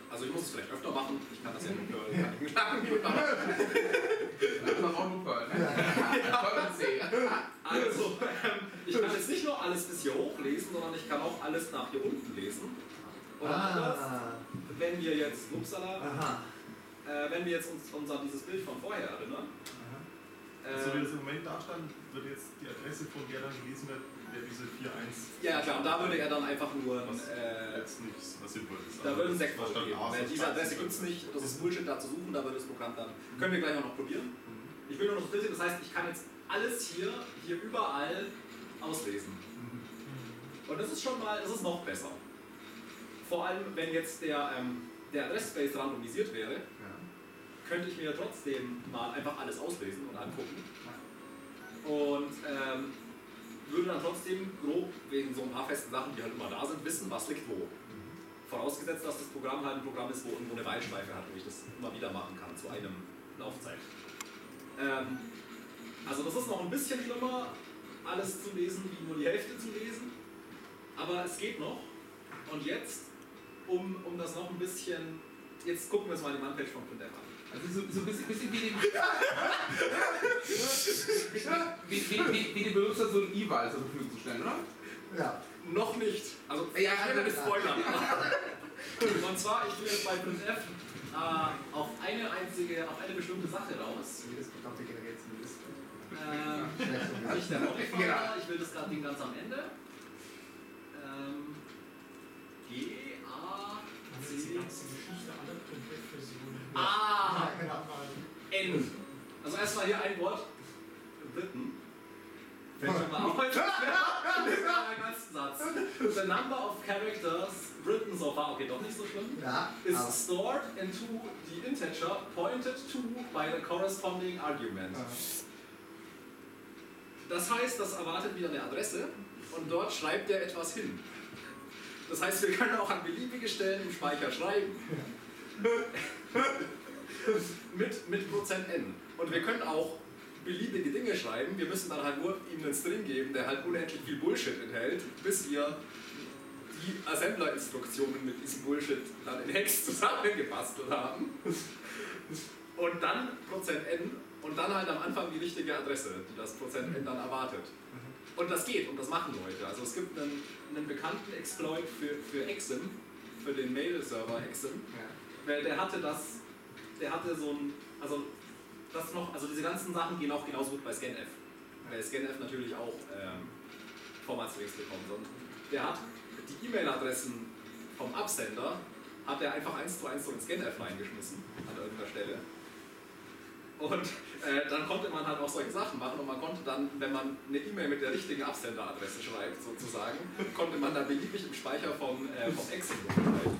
Speaker 4: Also ich muss es vielleicht öfter machen, ich kann das ja nur Perl, kann ich lang gut machen.
Speaker 3: Das ist auch nur Perl, ne? Perl und C.
Speaker 4: Also, ähm, ich kann jetzt nicht nur alles bis hier hoch lesen, sondern ich kann auch alles nach hier unten lesen. Oder anders,
Speaker 2: Ah.
Speaker 4: wenn wir jetzt, upsala,
Speaker 2: Aha.
Speaker 4: äh, wenn wir jetzt uns, uns an dieses Bild von vorher erinnern,
Speaker 5: So wie
Speaker 4: äh,
Speaker 5: das im Moment dastand, würde jetzt die Adresse, von der dann gelesen wird, wäre diese vier eins.
Speaker 4: ja klar, und da würde er dann einfach nur ein,
Speaker 5: Was
Speaker 4: äh,
Speaker 5: jetzt nicht was sinnvoll ist.
Speaker 4: da würde ein Sekt
Speaker 5: Was stand
Speaker 4: geben,
Speaker 5: A,
Speaker 4: weil
Speaker 5: was
Speaker 4: diese
Speaker 5: stand
Speaker 4: Adresse
Speaker 5: C?
Speaker 4: gibt es nicht, das ist Bullshit da zu suchen, da würde das Programm dann, können wir gleich auch noch probieren.
Speaker 5: Mhm.
Speaker 4: Ich will nur noch das Bild sehen, das heißt, ich kann jetzt alles hier, hier überall auslesen. Und das ist schon mal, das ist noch besser. Vor allem, wenn jetzt der, ähm, der Adressspace randomisiert wäre,
Speaker 2: Ja.
Speaker 4: könnte ich mir trotzdem mal einfach alles auslesen und angucken. Und ähm, würde dann trotzdem grob wegen so ein paar festen Sachen, die halt immer da sind, wissen, was liegt wo. Vorausgesetzt, dass das Programm halt ein Programm ist, wo irgendwo eine Weilschleife hat, wo ich das immer wieder machen kann zu einem Laufzeit. Ähm, also das ist noch ein bisschen schlimmer, alles zu lesen, wie nur die Hälfte zu lesen. Aber es geht noch. Und jetzt, um, um das noch ein bisschen, jetzt gucken wir uns mal die Manpage von printf an.
Speaker 3: Also so, so ein bisschen, bisschen wie, dem, wie, wie, wie, wie dem Benutzer so ein E-Wahl zur Verfügung zu stellen, oder?
Speaker 2: Ja.
Speaker 4: Noch nicht. Also
Speaker 3: Ja,
Speaker 4: ich will
Speaker 3: also-
Speaker 4: nicht spoilern. Und zwar, ich will jetzt bei printf äh, auf eine einzige, auf eine bestimmte Sache raus.
Speaker 2: Jedes Programm generiert eine Liste.
Speaker 4: Ähm,
Speaker 2: Schlecht.
Speaker 4: nicht der Modifier,
Speaker 3: Genau.
Speaker 4: ich will das gerade Ding ganz am Ende. Ähm, G, A,
Speaker 1: Das ist die
Speaker 4: C,
Speaker 1: ganze Geschichte aller Printf-Versionen.
Speaker 4: A,
Speaker 2: Ja, genau.
Speaker 4: N. Also erstmal hier ein Wort. Written. Fällt schon mal auf. Das war ein ganzen Satz. The number of characters written so far, okay, doch nicht so schlimm,
Speaker 2: Ja,
Speaker 4: is
Speaker 2: aber-
Speaker 4: stored into the integer pointed to by the corresponding argument. Das heißt, das erwartet wieder eine Adresse und dort schreibt er etwas hin. Das heißt, wir können auch an beliebige Stellen im Speicher schreiben. mit, mit Prozent N. Und wir können auch beliebige Dinge schreiben. Wir müssen dann halt nur ihm einen String geben, der halt unendlich viel Bullshit enthält, bis wir die Assembler-Instruktionen mit diesem Bullshit dann in Hex zusammengebastelt haben. Und dann Prozent N und dann halt am Anfang die richtige Adresse, die das Prozent N dann erwartet. Und das geht und das machen Leute. Also es gibt einen, einen bekannten Exploit für, für Exim, für den Mail-Server Exim, weil der hatte das, der hatte so ein, also das noch, also diese ganzen Sachen gehen auch genauso gut bei scanf, weil scanf natürlich auch ähm, Formatstrings bekommt. Und der hat die E-Mail-Adressen vom Absender, hat er einfach eins zu eins so in scanf reingeschmissen an irgendeiner Stelle. Und äh, dann konnte man halt auch solche Sachen machen und man konnte dann, wenn man eine E-Mail mit der richtigen Absenderadresse schreibt, sozusagen, konnte man dann beliebig im Speicher vom, äh, vom Exim schreiben.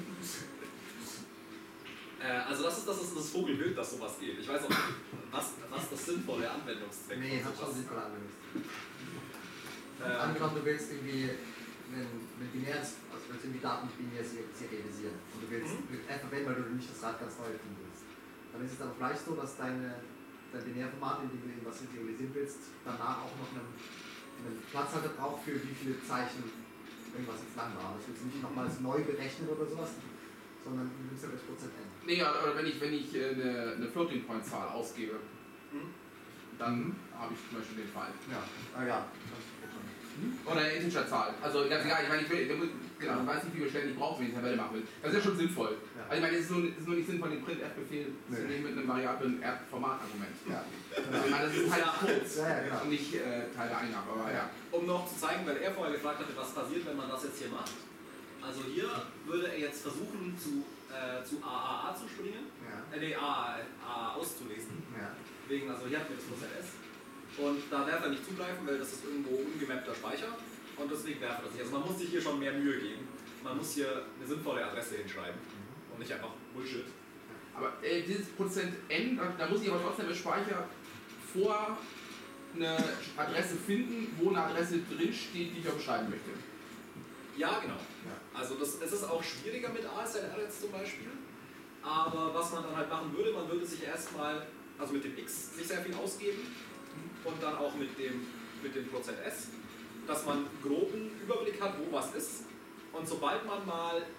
Speaker 4: Äh, also das ist, das ist das Vogelwild, dass sowas geht. Ich weiß auch nicht, was, was das sinnvolle Anwendungszweck
Speaker 2: Nee,
Speaker 4: von
Speaker 2: hat schon
Speaker 4: sowas.
Speaker 2: sinnvolle Anwendungszweck.
Speaker 4: Ähm,
Speaker 2: Angenommen, du willst irgendwie ein, ein binäres, also du willst irgendwie Daten nicht binär serialisieren und du willst
Speaker 4: Mhm.
Speaker 2: mit F verwenden, weil du nicht das Rad ganz neu erfinden willst. Dann ist es dann vielleicht so, dass deine, dein Binärformat, in dem du irgendwas serialisieren willst, danach auch noch einen, einen Platzhalter braucht für wie viele Zeichen irgendwas jetzt lang war. Das willst du nicht nochmals neu berechnen oder sowas, sondern du nimmst ja das Prozent N.
Speaker 3: Nee, ja, oder wenn ich, wenn ich äh, eine, eine Floating-Point-Zahl ausgebe,
Speaker 4: Mhm.
Speaker 3: dann habe ich zum Beispiel den Fall.
Speaker 2: Ja, ah ja.
Speaker 3: Oder eine Integer-Zahl. Also ganz egal, ich meine, ich will, ich will- genau, ich weiß nicht, wie viele Stellen ich brauche, wenn ich Tabelle machen will. Das ist ja schon sinnvoll.
Speaker 2: Ja.
Speaker 3: Also ich meine, es ist nur, es ist nur nicht sinnvoll, den Print-F-Befehl zu
Speaker 2: Nee.
Speaker 3: nehmen mit einem variablen Formatargument.
Speaker 2: Ja,
Speaker 3: Also ich meine, das ist halt
Speaker 4: Ja.
Speaker 3: kurz
Speaker 2: ja, ja, genau.
Speaker 3: und nicht äh, Teil der Eingabe, aber ja.
Speaker 4: Um noch zu zeigen, weil er vorher gefragt hatte, was passiert, wenn man das jetzt hier macht. Also hier würde er jetzt versuchen, zu, äh, zu A A A zu springen,
Speaker 2: Ja,
Speaker 4: äh, nee, A A auszulesen.
Speaker 2: ja.
Speaker 4: Wegen, also hier hatten wir das Prozent S. Und da darf er nicht zugreifen, weil das ist irgendwo ungemappter Speicher. Und deswegen darf er das nicht. Also man muss sich hier schon mehr Mühe geben. Man muss hier eine sinnvolle Adresse hinschreiben. Und nicht einfach Bullshit.
Speaker 3: Aber äh, dieses Prozent N, da, da muss ich aber trotzdem im Speicher vor eine Adresse finden, wo eine Adresse drin steht, die ich auch beschreiben möchte.
Speaker 4: Ja, genau.
Speaker 2: Ja.
Speaker 4: Also das, es ist auch schwieriger mit A S L R jetzt zum Beispiel. Aber was man dann halt machen würde, man würde sich erstmal, also mit dem X sich sehr viel ausgeben und dann auch mit dem, mit dem Prozent S, dass man einen groben Überblick hat, wo was ist. Und sobald man mal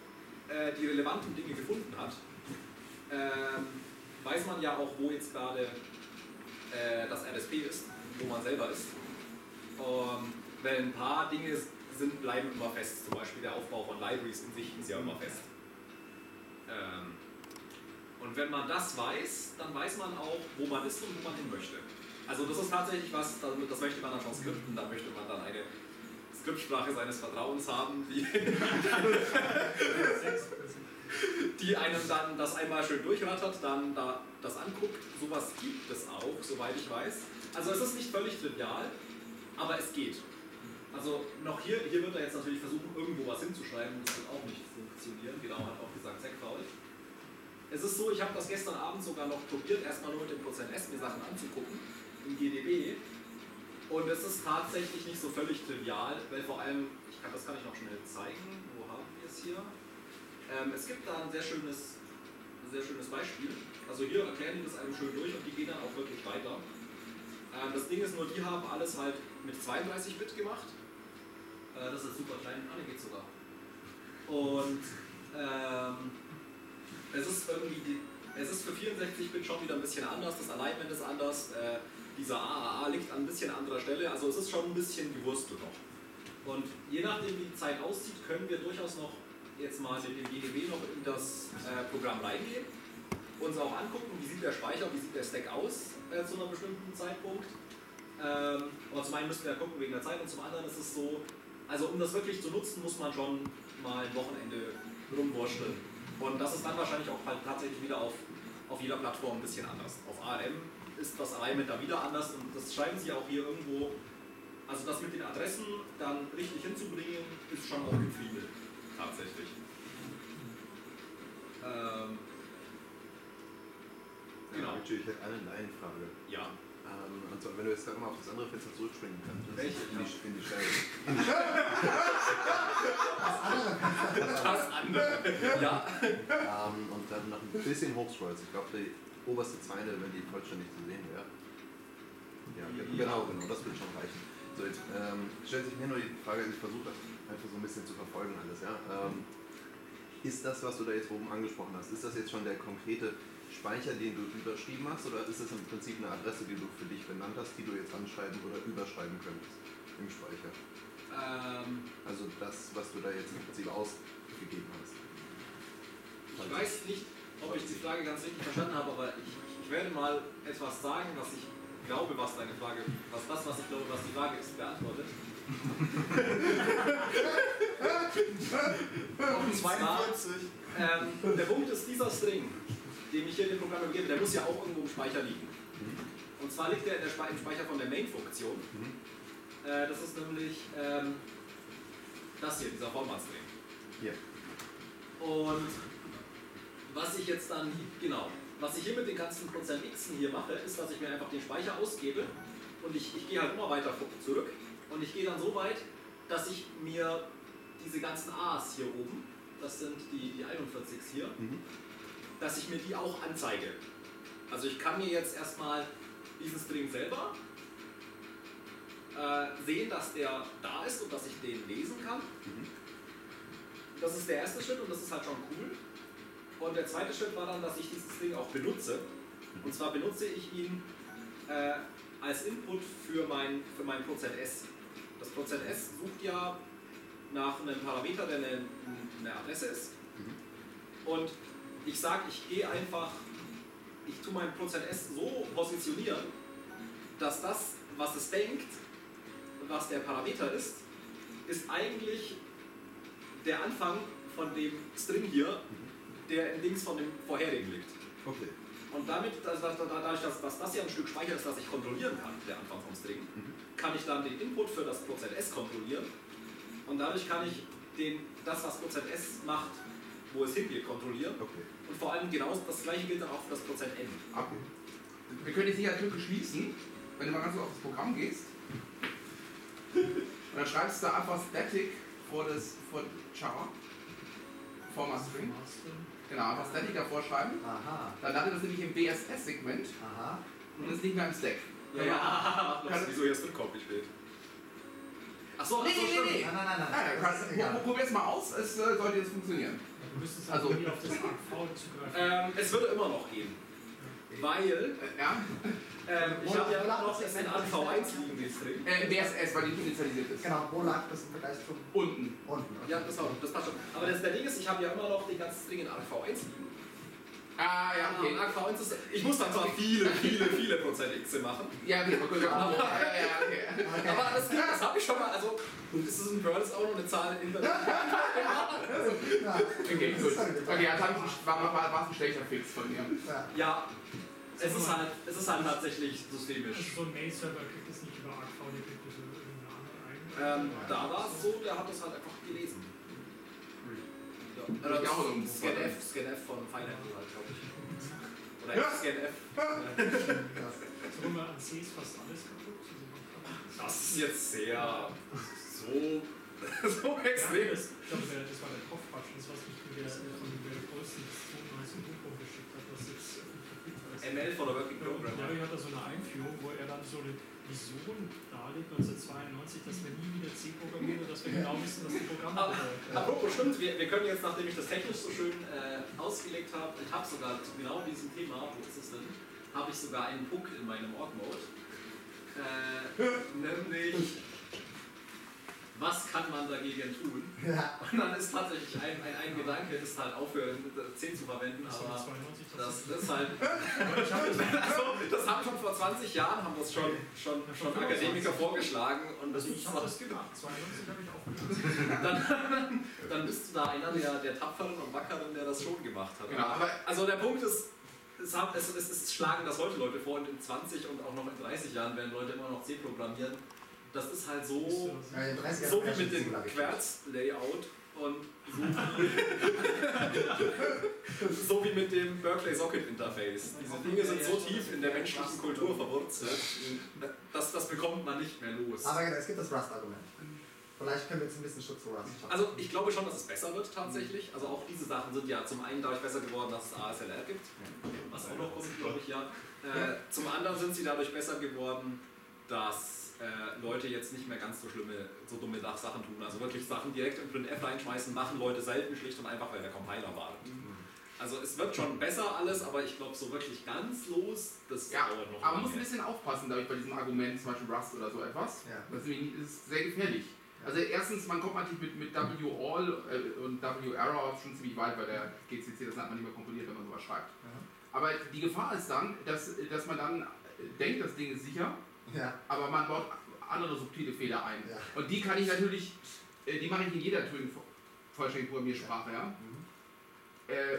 Speaker 4: äh, die relevanten Dinge gefunden hat, ähm, weiß man ja auch, wo jetzt gerade äh, das R S P ist, wo man selber ist. Ähm, weil ein paar Dinge sind, bleiben immer fest, zum Beispiel der Aufbau von Libraries in sich ist ja immer fest. Ähm, und wenn man das weiß, dann weiß man auch, wo man ist und wo man hin möchte. Also das ist tatsächlich was, das möchte man dann schon skripten, da möchte man dann eine Skriptsprache seines Vertrauens haben, die, die einem dann das einmal schön durchrattert, dann da das anguckt. Sowas gibt es auch, soweit ich weiß. Also es ist nicht völlig trivial, aber es geht. Also noch hier, hier wird er jetzt natürlich versuchen, irgendwo was hinzuschreiben, das wird auch nicht funktionieren, genau, hat auch gesagt, sehr faul. Es ist so, ich habe das gestern Abend sogar noch probiert, erstmal nur mit dem Prozent S mir Sachen anzugucken, im G D B. Und es ist tatsächlich nicht so völlig trivial, weil vor allem, ich kann, das kann ich noch schnell zeigen, wo haben wir es hier? Ähm, es gibt da ein sehr schönes, ein sehr schönes Beispiel. Also hier erklären die das einem schön durch und die gehen dann auch wirklich weiter. Ähm, das Ding ist nur, die haben alles halt mit zweiunddreißig Bit gemacht. Äh, das ist super klein, ah, ne, geht sogar. Und ähm, es ist irgendwie, die, es ist für vierundsechzig Bit schon wieder ein bisschen anders, das Alignment ist anders, äh, dieser A A A liegt an ein bisschen anderer Stelle, also es ist schon ein bisschen gewurstelt noch. Und je nachdem wie die Zeit aussieht, können wir durchaus noch jetzt mal mit dem G D B noch in das äh, Programm reingehen, uns auch angucken, wie sieht der Speicher, wie sieht der Stack aus äh, zu einem bestimmten Zeitpunkt. Ähm, aber zum einen müssen wir ja gucken wegen der Zeit und zum anderen ist es so, also um das wirklich zu nutzen, muss man schon mal ein Wochenende rumwurschteln. Und das ist dann wahrscheinlich auch halt tatsächlich wieder auf, auf jeder Plattform ein bisschen anders. Auf A R M ist das Alignment da wieder anders und das schreiben sie auch hier irgendwo. Also das mit den Adressen dann richtig hinzubringen, ist schon auch gefriemelt, tatsächlich. Ähm, genau.
Speaker 7: Ja, ich hätte eine Laienfrage.
Speaker 4: Ja.
Speaker 7: Ähm, und zwar, wenn du jetzt gerade mal auf das andere Fenster zurückspringen könntest.
Speaker 4: Welche?
Speaker 7: In die, in die Stelle.
Speaker 4: Das andere. Ja.
Speaker 7: Ähm, und dann noch ein bisschen hochscrollst. Ich glaube, die oberste Zeile, wenn die vollständig zu sehen wäre. Ja, genau, genau, das würde schon reichen. So, jetzt ähm, stellt sich mir nur die Frage, ich versuche das einfach so ein bisschen zu verfolgen alles. Ja? Ähm, ist das, was du da jetzt oben angesprochen hast, ist das jetzt schon der konkrete Speicher, den du überschrieben hast, oder ist das im Prinzip eine Adresse, die du für dich benannt hast, die du jetzt anschreiben oder überschreiben könntest im Speicher?
Speaker 4: Ähm,
Speaker 7: Also das, was du da jetzt im Prinzip ausgegeben hast.
Speaker 4: ich weiß nicht, ob ich die Frage ganz richtig verstanden habe, aber ich, ich werde mal etwas sagen, was ich glaube, was deine Frage, was das, was ich glaube, was die Frage ist, beantwortet. Und zwar, ähm, der Punkt ist, dieser String, den ich hier in dem Programm gebe, der muss ja auch irgendwo im Speicher liegen. Und zwar liegt der, in der Spe im Speicher von der Main-Funktion. Äh, das ist nämlich ähm, das hier, dieser Format-String.
Speaker 7: Ja.
Speaker 4: Und was ich jetzt dann, genau, was ich hier mit den ganzen Prozent Xen hier mache, ist, dass ich mir einfach den Speicher ausgebe und ich, ich gehe halt immer weiter zurück und ich gehe dann so weit, dass ich mir diese ganzen A's hier oben, das sind die, die einundvierzigs hier,
Speaker 7: Mhm.
Speaker 4: dass ich mir die auch anzeige. Also ich kann mir jetzt erstmal diesen String selber äh, sehen, dass der da ist und dass ich den lesen kann.
Speaker 7: Mhm.
Speaker 4: Das ist der erste Schritt und das ist halt schon cool. Und der zweite Schritt war dann, dass ich diesen String auch benutze. Und zwar benutze ich ihn äh, als Input für mein, für mein Prozent S. Das Prozent S sucht ja nach einem Parameter, der eine, eine Adresse ist.
Speaker 7: Mhm.
Speaker 4: Und ich sage, ich gehe einfach, ich tue mein Prozent S so positionieren, dass das, was es denkt, was der Parameter ist, ist eigentlich der Anfang von dem String hier, der im Links von dem vorherigen liegt.
Speaker 7: Okay.
Speaker 4: Und damit, also dadurch, dass, dass das ja ein Stück Speicher ist, das ich kontrollieren kann, der Anfang vom String,
Speaker 7: Mhm.
Speaker 4: kann ich dann den Input für das Prozent S kontrollieren und dadurch kann ich den, das, was Prozent S macht, wo es hingeht, kontrollieren.
Speaker 7: Okay.
Speaker 4: Und vor allem genau das gleiche gilt dann auch für das Prozent N.
Speaker 7: Okay.
Speaker 3: Wir können jetzt nicht eine Lücke schließen, wenn du mal ganz so auf das Programm gehst. Und dann schreibst du da einfach Static vor das vor Char, Format String. Genau, einfach Static davor schreiben.
Speaker 2: Aha.
Speaker 3: Dann landet das nämlich im B S S-Segment
Speaker 2: Aha.
Speaker 3: und ist nicht mehr im Stack.
Speaker 4: Ja, ja. Das ist wieso jetzt drin kommt, wie spät. Achso,
Speaker 3: Nee, nee, nee, nee.
Speaker 2: Nein, nein, nein, nein.
Speaker 3: Nein,
Speaker 2: das ist
Speaker 3: nein,
Speaker 2: egal.
Speaker 3: probier es mal aus, es äh, sollte jetzt funktionieren.
Speaker 1: Du müsstest
Speaker 3: Also-
Speaker 1: also nie auf das A G V zugreifen.
Speaker 4: Ähm, es würde immer noch gehen. Weil,
Speaker 3: Äh, ja?
Speaker 4: ähm, ich habe ja immer noch ein A G V eins liegen, das drin.
Speaker 3: Äh, B S S, weil die initialisiert ist.
Speaker 2: Genau, wo lag das im Vergleich zum
Speaker 3: Unten.
Speaker 2: unten? Okay.
Speaker 4: Ja, das, war, das passt schon. Aber das, der Ding ist, ich habe ja immer noch den ganzen String in A G V eins liegen.
Speaker 3: Ah, ja, okay.
Speaker 4: A G V eins ist, ich muss dann zwar viele, viele, viele Prozent X machen.
Speaker 3: Ja, okay, okay. Ja, ja, okay.
Speaker 2: Okay.
Speaker 4: Aber das, das habe ich schon mal, also, das ist ein Perl, ist auch noch eine Zahl in der.
Speaker 2: Ja,
Speaker 3: Okay, gut.
Speaker 2: das ist halt-
Speaker 3: Okay, jetzt hab ich, war, war, war ein schlechter Fix von mir.
Speaker 2: Ja.
Speaker 4: Ja, es ist halt, es ist halt tatsächlich systemisch.
Speaker 1: Also so ein Mail-Server kriegt es nicht über A G V, der kriegt es über irgendeine andere eigene.
Speaker 4: Ähm, da war es so, der hat das halt einfach gelesen. Ja. Oder
Speaker 3: Ja, auch so ein
Speaker 4: ScanF, ScanF von Feinhandel halt, glaube ich. Oder ScanF.
Speaker 1: So rum an C ist fast alles kaputt. Also man kann
Speaker 4: Das ist jetzt sehr so, so
Speaker 1: ja,
Speaker 4: extrem.
Speaker 1: das, ich glaube, der- das war der Kopfquatsch, das was mich mit der, von der größten zweiundneunzig Buch rumgeschickt hat, was jetzt öffentlich verfügbar ist.
Speaker 4: M L for the Working
Speaker 1: Ja,
Speaker 4: Program.
Speaker 1: Larry hat da so eine Einführung, wo er dann so eine Vision darlegt, neunzehnhundertzweiundneunzig, dass wir nie wieder C programmieren und dass wir genau wissen, was die Programme
Speaker 4: Aber,
Speaker 1: bedeuten.
Speaker 4: apropos stimmt, wir, wir können jetzt, nachdem ich das technisch so schön äh, ausgelegt habe, ich habe sogar zu genau diesem Thema, wo ist es denn, habe ich sogar einen Punkt in meinem Org-Mode. Äh, nämlich, was kann man dagegen tun?
Speaker 2: Ja.
Speaker 4: Und dann ist tatsächlich ein, ein, ein Gedanke, ist halt aufhören, C zu verwenden, aber das ist halt. Also, das haben schon vor zwanzig Jahren, haben das schon, schon, schon Akademiker vorgeschlagen und das
Speaker 1: Also
Speaker 4: ist
Speaker 1: ich habe das gemacht, zweiundneunzig habe ich aufgehört.
Speaker 4: dann, dann bist du da einer der, der Tapferen und Wackeren, der das schon gemacht hat.
Speaker 3: Genau, aber
Speaker 4: Also der Punkt ist, es, haben, es, es, es schlagen das heute Leute vor und in zwanzig und auch noch in dreißig Jahren werden Leute immer noch C programmieren. Das ist halt so,
Speaker 2: Ja, in dreißig
Speaker 4: so
Speaker 2: Jahren
Speaker 4: wie mit dem
Speaker 2: Singularität.
Speaker 4: Querz-Layout und so wie, so wie mit dem Berkeley Socket Interface. Diese Dinge sind so tief in der menschlichen Kultur verwurzelt, dass das bekommt man nicht mehr los.
Speaker 2: Aber genau, es gibt das Rust-Argument. Vielleicht können wir jetzt ein bisschen Schutz zu Rust schaffen.
Speaker 4: Also ich glaube schon, dass es besser wird tatsächlich. Also auch diese Sachen sind ja zum einen dadurch besser geworden, dass es A S L R gibt, was auch noch kommt, glaube ich, ja. Äh, zum anderen sind sie dadurch besser geworden, dass äh, Leute jetzt nicht mehr ganz so schlimme, so dumme Sachen tun. Also wirklich Sachen direkt in printf reinschmeißen, machen Leute selten schlicht und einfach, weil der Compiler war. Also es wird schon besser alles, aber ich glaube so wirklich ganz los, das
Speaker 3: ja,
Speaker 4: dauert noch.
Speaker 3: aber man muss ein
Speaker 4: lange.
Speaker 3: bisschen aufpassen, glaube ich, bei diesem Argument, zum Beispiel Rust oder so etwas.
Speaker 2: Ja.
Speaker 3: Das ist, nämlich- ist sehr gefährlich. Also erstens, man kommt natürlich mit, mit W-All äh, und W-Error schon ziemlich weit, weil der G C C das hat man nicht mehr kompiliert, wenn man sowas schreibt.
Speaker 2: Ja.
Speaker 3: Aber die Gefahr ist dann, dass, dass man dann denkt, das Ding ist sicher,
Speaker 2: Ja.
Speaker 3: aber man baut andere subtile Fehler ein.
Speaker 2: Ja.
Speaker 3: Und die kann ich natürlich, äh, die mache ich in jeder Turing-vollständigen Programmiersprache. Ja?
Speaker 2: Mhm.
Speaker 3: Äh,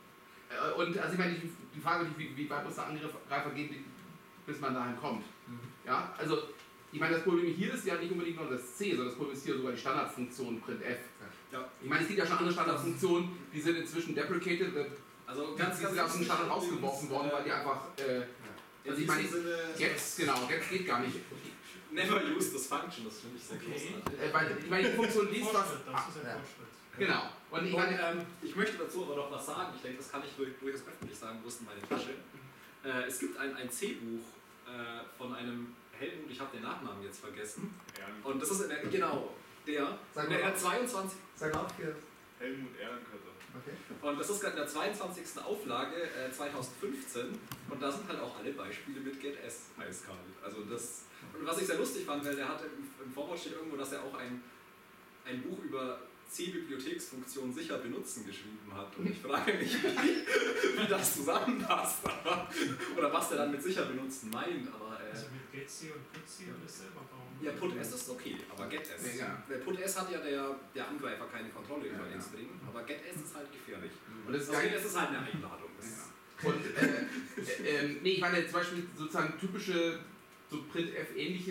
Speaker 3: äh, und also ich meine, die, die Frage, wie, wie weit muss der Angreifer gehen, bis man dahin kommt.
Speaker 2: Mhm.
Speaker 3: Ja? Also ich meine, das Problem hier ist ja nicht unbedingt nur das C, sondern das Problem ist hier sogar die Standardfunktion printf.
Speaker 4: Ja.
Speaker 3: Ich meine, es gibt ja schon andere Standardfunktionen, die sind inzwischen deprecated, äh,
Speaker 4: Also
Speaker 3: ganz, die sind aus dem Standard rausgeworfen worden, weil die einfach, äh,
Speaker 4: in
Speaker 3: also ich meine,
Speaker 4: diesem Sinne,
Speaker 3: jetzt, genau, jetzt geht gar nicht.
Speaker 4: never use this function, das finde ich sehr
Speaker 1: Okay.
Speaker 4: großartig.
Speaker 3: Äh, weil, ich meine, die Funktion liest was.
Speaker 1: Fortschritt, das ist ein
Speaker 2: Ja.
Speaker 1: Fortschritt.
Speaker 3: Genau. Und ich
Speaker 4: Und,
Speaker 3: meine,
Speaker 4: ähm, ich möchte dazu aber noch was sagen, ich denke, das kann ich durch, durchaus öffentlich sagen, wo ist denn meine Tasche? Äh, es gibt ein, ein C-Buch äh, von einem Helmut, ich habe den Nachnamen jetzt vergessen. Und das ist in der, genau, der,
Speaker 2: Sag
Speaker 4: in der
Speaker 2: mal.
Speaker 4: zweiundzwanzig.
Speaker 2: Sag auf hier.
Speaker 5: Helmut Ehrenkötter.
Speaker 2: Okay.
Speaker 4: Und das ist gerade in der zweiundzwanzigsten Auflage äh, zweitausendfünfzehn und da sind halt auch alle Beispiele mit GetS eiskalt. Also das, und was ich sehr lustig fand, weil der hatte im, im Vorwort steht irgendwo, dass er auch ein, ein Buch über C-Bibliotheksfunktionen sicher benutzen geschrieben hat. Und ich frage mich, wie, wie das zusammenpasst. Aber, oder was der dann mit sicher benutzen meint. Aber, äh,
Speaker 1: Also mit GetC und PutC und das selber bauen.
Speaker 4: ja, PutS ist okay, aber GetS.
Speaker 3: Ja.
Speaker 4: Weil PutS hat ja der, der Angreifer keine Kontrolle über
Speaker 3: Ja,
Speaker 4: den
Speaker 3: ja.
Speaker 4: String, aber GetS ist halt gefährlich.
Speaker 3: und das ist
Speaker 4: Deswegen
Speaker 3: geil.
Speaker 4: ist es halt eine Einladung. Das
Speaker 3: Ja. Und äh, äh, ähm, nee, ich meine zum Beispiel sozusagen typische, so printf-ähnliche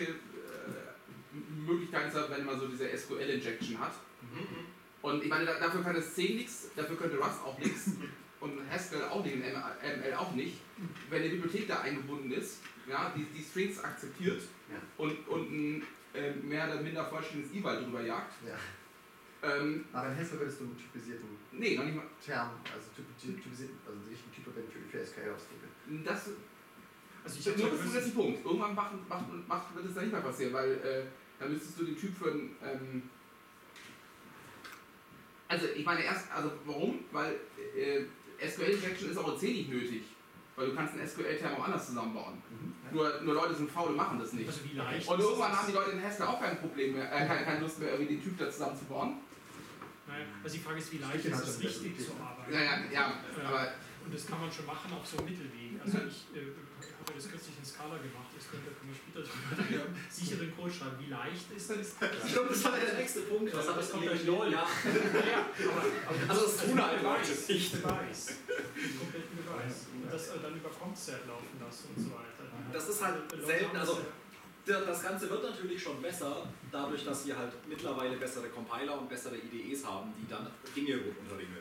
Speaker 3: äh, Möglichkeiten, wenn man so diese S Q L-Injection hat. Und ich meine, da, dafür kann das C nichts, dafür könnte Rust auch nichts und Haskell auch nicht und M L auch nicht. Wenn eine Bibliothek da eingebunden ist, ja, die, die Strings akzeptiert
Speaker 2: Ja.
Speaker 3: und, und ein äh, mehr oder minder vollständiges Eval drüber jagt.
Speaker 2: Ja.
Speaker 3: Ähm,
Speaker 2: Aber in Haskell würdest du einen typisierten
Speaker 3: nee, noch nicht mal.
Speaker 2: Term, also typ- typisierten, also die richtigen Typen für, für S Q L-Ausdrücke.
Speaker 3: Das
Speaker 1: Also ich
Speaker 3: nur
Speaker 1: habe
Speaker 3: bis zu einem gewissen Punkt. Irgendwann macht, macht, macht, wird es dann nicht mehr passieren, weil äh, dann müsstest du den Typ für ein, ähm, also ich meine erst, also warum? Weil äh, S Q L-Injection ist auch in C nicht nötig, weil du kannst einen S Q L-Term auch anders zusammenbauen.
Speaker 2: Mhm.
Speaker 3: Nur, nur Leute sind faul und machen das nicht.
Speaker 1: Also wie leicht
Speaker 3: Und
Speaker 1: ist
Speaker 3: irgendwann
Speaker 1: das?
Speaker 3: haben die Leute in Haskell auch kein Problem mehr, äh, keine, keine Lust mehr, irgendwie den Typ da zusammenzubauen.
Speaker 1: Naja, also die Frage ist, wie leicht
Speaker 2: Stimmt,
Speaker 1: ist
Speaker 2: hat
Speaker 1: es
Speaker 2: schon
Speaker 1: richtig
Speaker 2: wieder-
Speaker 1: zu arbeiten?
Speaker 3: Ja, ja, ja,
Speaker 1: Äh,
Speaker 3: aber
Speaker 1: Und das kann man schon machen auf so Mittelwegen. Also ich äh, habe das kürzlich in Scala gemacht, das können wir, können wir später drüber reden. Sicheren Code schreiben, wie leicht ist das?
Speaker 4: Ich glaube, das war der nächste Punkt.
Speaker 1: Ja,
Speaker 4: Was hat
Speaker 1: das
Speaker 4: das
Speaker 1: kommt
Speaker 4: nämlich
Speaker 1: gleich
Speaker 4: null? Ja.
Speaker 1: Ja, aber, aber
Speaker 4: Also das tun halt Leute
Speaker 1: Beweis,
Speaker 4: nicht.
Speaker 1: Beweis. Kompletten Beweis. Und das äh, dann über Concept laufen lassen und so weiter.
Speaker 4: Das ist halt
Speaker 1: Leute
Speaker 4: selten,
Speaker 1: haben
Speaker 4: also
Speaker 1: das ja-
Speaker 4: Der- Das Ganze wird natürlich schon besser, dadurch, dass wir halt mittlerweile bessere Compiler und bessere I D Es haben, die dann Dinge gut unterregeln.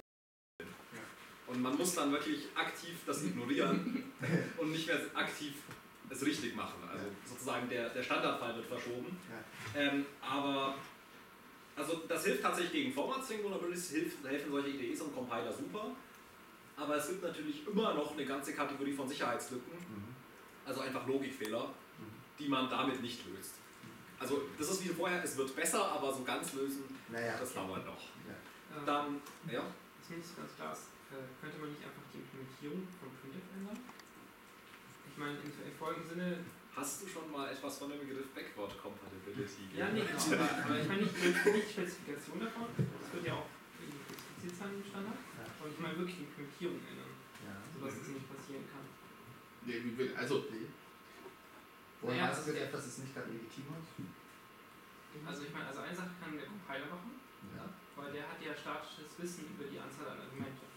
Speaker 4: Und man muss dann wirklich aktiv das ignorieren und nicht mehr aktiv es richtig machen. Also sozusagen der, der Standardfall wird verschoben.
Speaker 2: Ja.
Speaker 4: Ähm, aber also das hilft tatsächlich gegen Format-String Vulnerabilities, hilft, helfen solche I D Es und Compiler super. Aber es gibt natürlich immer noch eine ganze Kategorie von Sicherheitslücken,
Speaker 2: Mhm.
Speaker 4: also einfach Logikfehler, die man damit nicht löst. Also das ist wie vorher, es wird besser, aber so ganz lösen,
Speaker 2: Naja.
Speaker 4: das dauert noch.
Speaker 6: Ähm,
Speaker 4: Dann, ja,
Speaker 6: Was mir nicht so ganz klar ist, äh, könnte man nicht einfach die Implementierung von printf ändern? Ich meine, im, im folgenden Sinne,
Speaker 4: hast du schon mal etwas von dem Begriff Backward Compatibility
Speaker 6: ja, nee, genau, aber, aber ich meine nicht, nicht Spezifikation davon, das wird ja auch irgendwie spezifiziert sein im Standard,
Speaker 2: Ja.
Speaker 6: und ich meine wirklich die Implementierung ändern,
Speaker 2: Ja.
Speaker 6: sodass es nicht passieren kann.
Speaker 3: nee, wie will- also
Speaker 2: Nee. Woher
Speaker 6: Naja,
Speaker 2: weißt du
Speaker 6: das-
Speaker 2: jetzt, dass es nicht gerade legitim ist?
Speaker 6: Also ich meine, also eine Sache kann der Compiler machen,
Speaker 2: Ja.
Speaker 6: weil der hat ja statisches Wissen über die Anzahl an Argumente.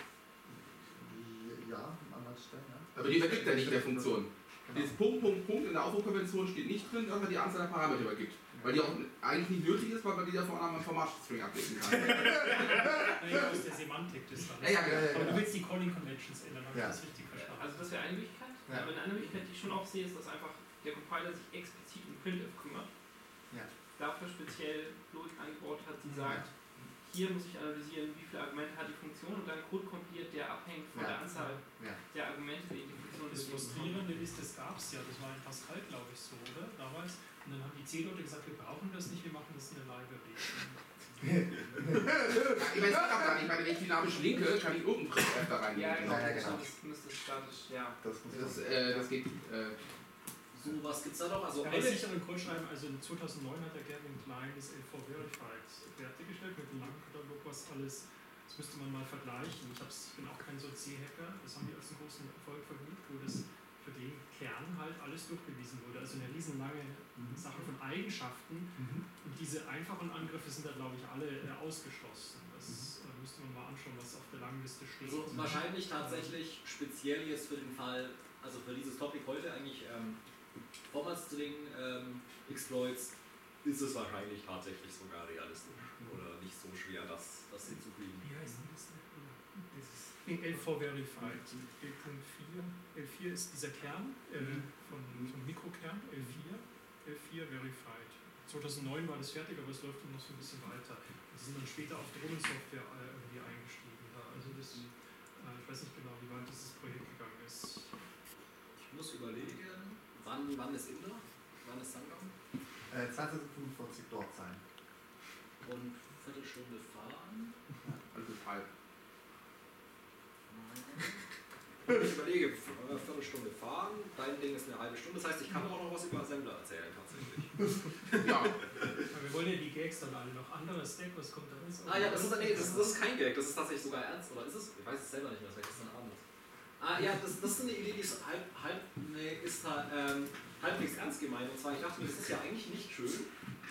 Speaker 2: Ja, an anderen Stellen, ja.
Speaker 3: aber die übergibt er nicht der Funktion.
Speaker 2: Genau.
Speaker 3: Dieses Punkt, Punkt, Punkt in der Aufrufkonvention steht nicht drin, dass man die Anzahl der Parameter übergibt. Weil die auch eigentlich nicht nötig ist, weil man die ja vorne am Format-String ablesen kann.
Speaker 1: Naja, aus der Semantik des dann.
Speaker 3: Ja, ja,
Speaker 2: ja, ja,
Speaker 1: Aber du
Speaker 2: ja.
Speaker 1: willst die Calling Conventions ändern, habe ich
Speaker 2: Ja.
Speaker 1: das richtig verstanden?
Speaker 6: Also das wäre eine Möglichkeit.
Speaker 2: Ja.
Speaker 6: Aber eine andere Möglichkeit, die ich schon auch sehe, ist, dass einfach der Compiler sich explizit um printf kümmert.
Speaker 2: Ja.
Speaker 6: Dafür speziell Logik eingebaut hat, die
Speaker 2: Mhm.
Speaker 6: sagt, hier muss ich analysieren, wie viele Argumente hat die Funktion und dann Code kompiliert, der abhängt von
Speaker 2: Ja.
Speaker 6: der Anzahl
Speaker 2: Ja.
Speaker 6: der Argumente, die die Funktion
Speaker 1: Das
Speaker 6: bewegen kann.
Speaker 1: Frustrierende ist, das gab es ja, das war in Pascal, glaube ich, so, oder? Damals. Und dann haben die C-Leute gesagt, wir brauchen das nicht, wir machen das in der Library.
Speaker 3: Ja, ich meine, es geht auch gar nicht. Ich meine, wenn ich dynamisch linke, kann ich irgendeinen Printf da reinnehmen.
Speaker 6: Ja, genau,
Speaker 2: Ja, ja, genau.
Speaker 6: das müsste statisch, ja.
Speaker 2: Das muss
Speaker 3: Das,
Speaker 2: man.
Speaker 3: äh, das geht. Äh,
Speaker 4: so was gibt's da noch? Also
Speaker 1: Aber
Speaker 4: eine,
Speaker 1: sicheren Code schreiben, also in zweitausendneun hat der Gavin Klein das L vier Verified fertiggestellt mit einem langen Katalog, was alles, das müsste man mal vergleichen. Ich, hab's, ich bin auch kein so C-Hacker, das haben die als einen großen Erfolg verbucht, wo das für den Kern halt alles durchgewiesen wurde. Also eine riesenlange Sache von Eigenschaften
Speaker 2: Mhm.
Speaker 1: und diese einfachen Angriffe sind da, glaube ich, alle äh, ausgeschlossen. Das äh, müsste man mal anschauen, was auf der langen Liste steht.
Speaker 4: also wahrscheinlich tatsächlich speziell jetzt für den Fall, also für dieses Topic heute eigentlich ähm, Format-String ähm, Exploits, ist es wahrscheinlich tatsächlich sogar realistisch oder nicht so schwer, das, das hinzukriegen.
Speaker 1: Wie heißt denn das? Das L vier Verified, L Punkt vier. L vier ist dieser Kern äh, von, vom Mikrokern, L vier. L vier Verified. zweitausendneun war das fertig, aber es läuft noch so ein bisschen weiter. Die sind dann später auf Drohnen Software äh, irgendwie eingestiegen. Da. Also das, äh, ich weiß nicht genau, wie weit dieses Projekt gegangen ist.
Speaker 4: Ich muss überlegen, wann, wann ist Inder? Wann ist Sangam?
Speaker 2: Äh, zweitausendfünfundvierzig dort sein.
Speaker 4: Und Viertelstunde fahren.
Speaker 3: also halb.
Speaker 4: Ich überlege, äh, Viertelstunde fahren, dein Ding ist eine halbe Stunde, das heißt, ich kann auch noch was über Assembler erzählen tatsächlich.
Speaker 3: Ja,
Speaker 1: Aber wir wollen ja die Gags dann alle noch. Anderer Stack, was kommt da jetzt?
Speaker 4: Ah ja, das ist, nee, das, das ist kein Gag, das ist tatsächlich sogar ernst, oder ist es? Ich weiß es selber nicht mehr, das war gestern Abend. Ah ja, das, das ist eine Idee, die ist halb, halb, nee, ist halt, ähm, halbwegs ernst gemeint. Und zwar, ich dachte mir, das ist ja eigentlich nicht schön,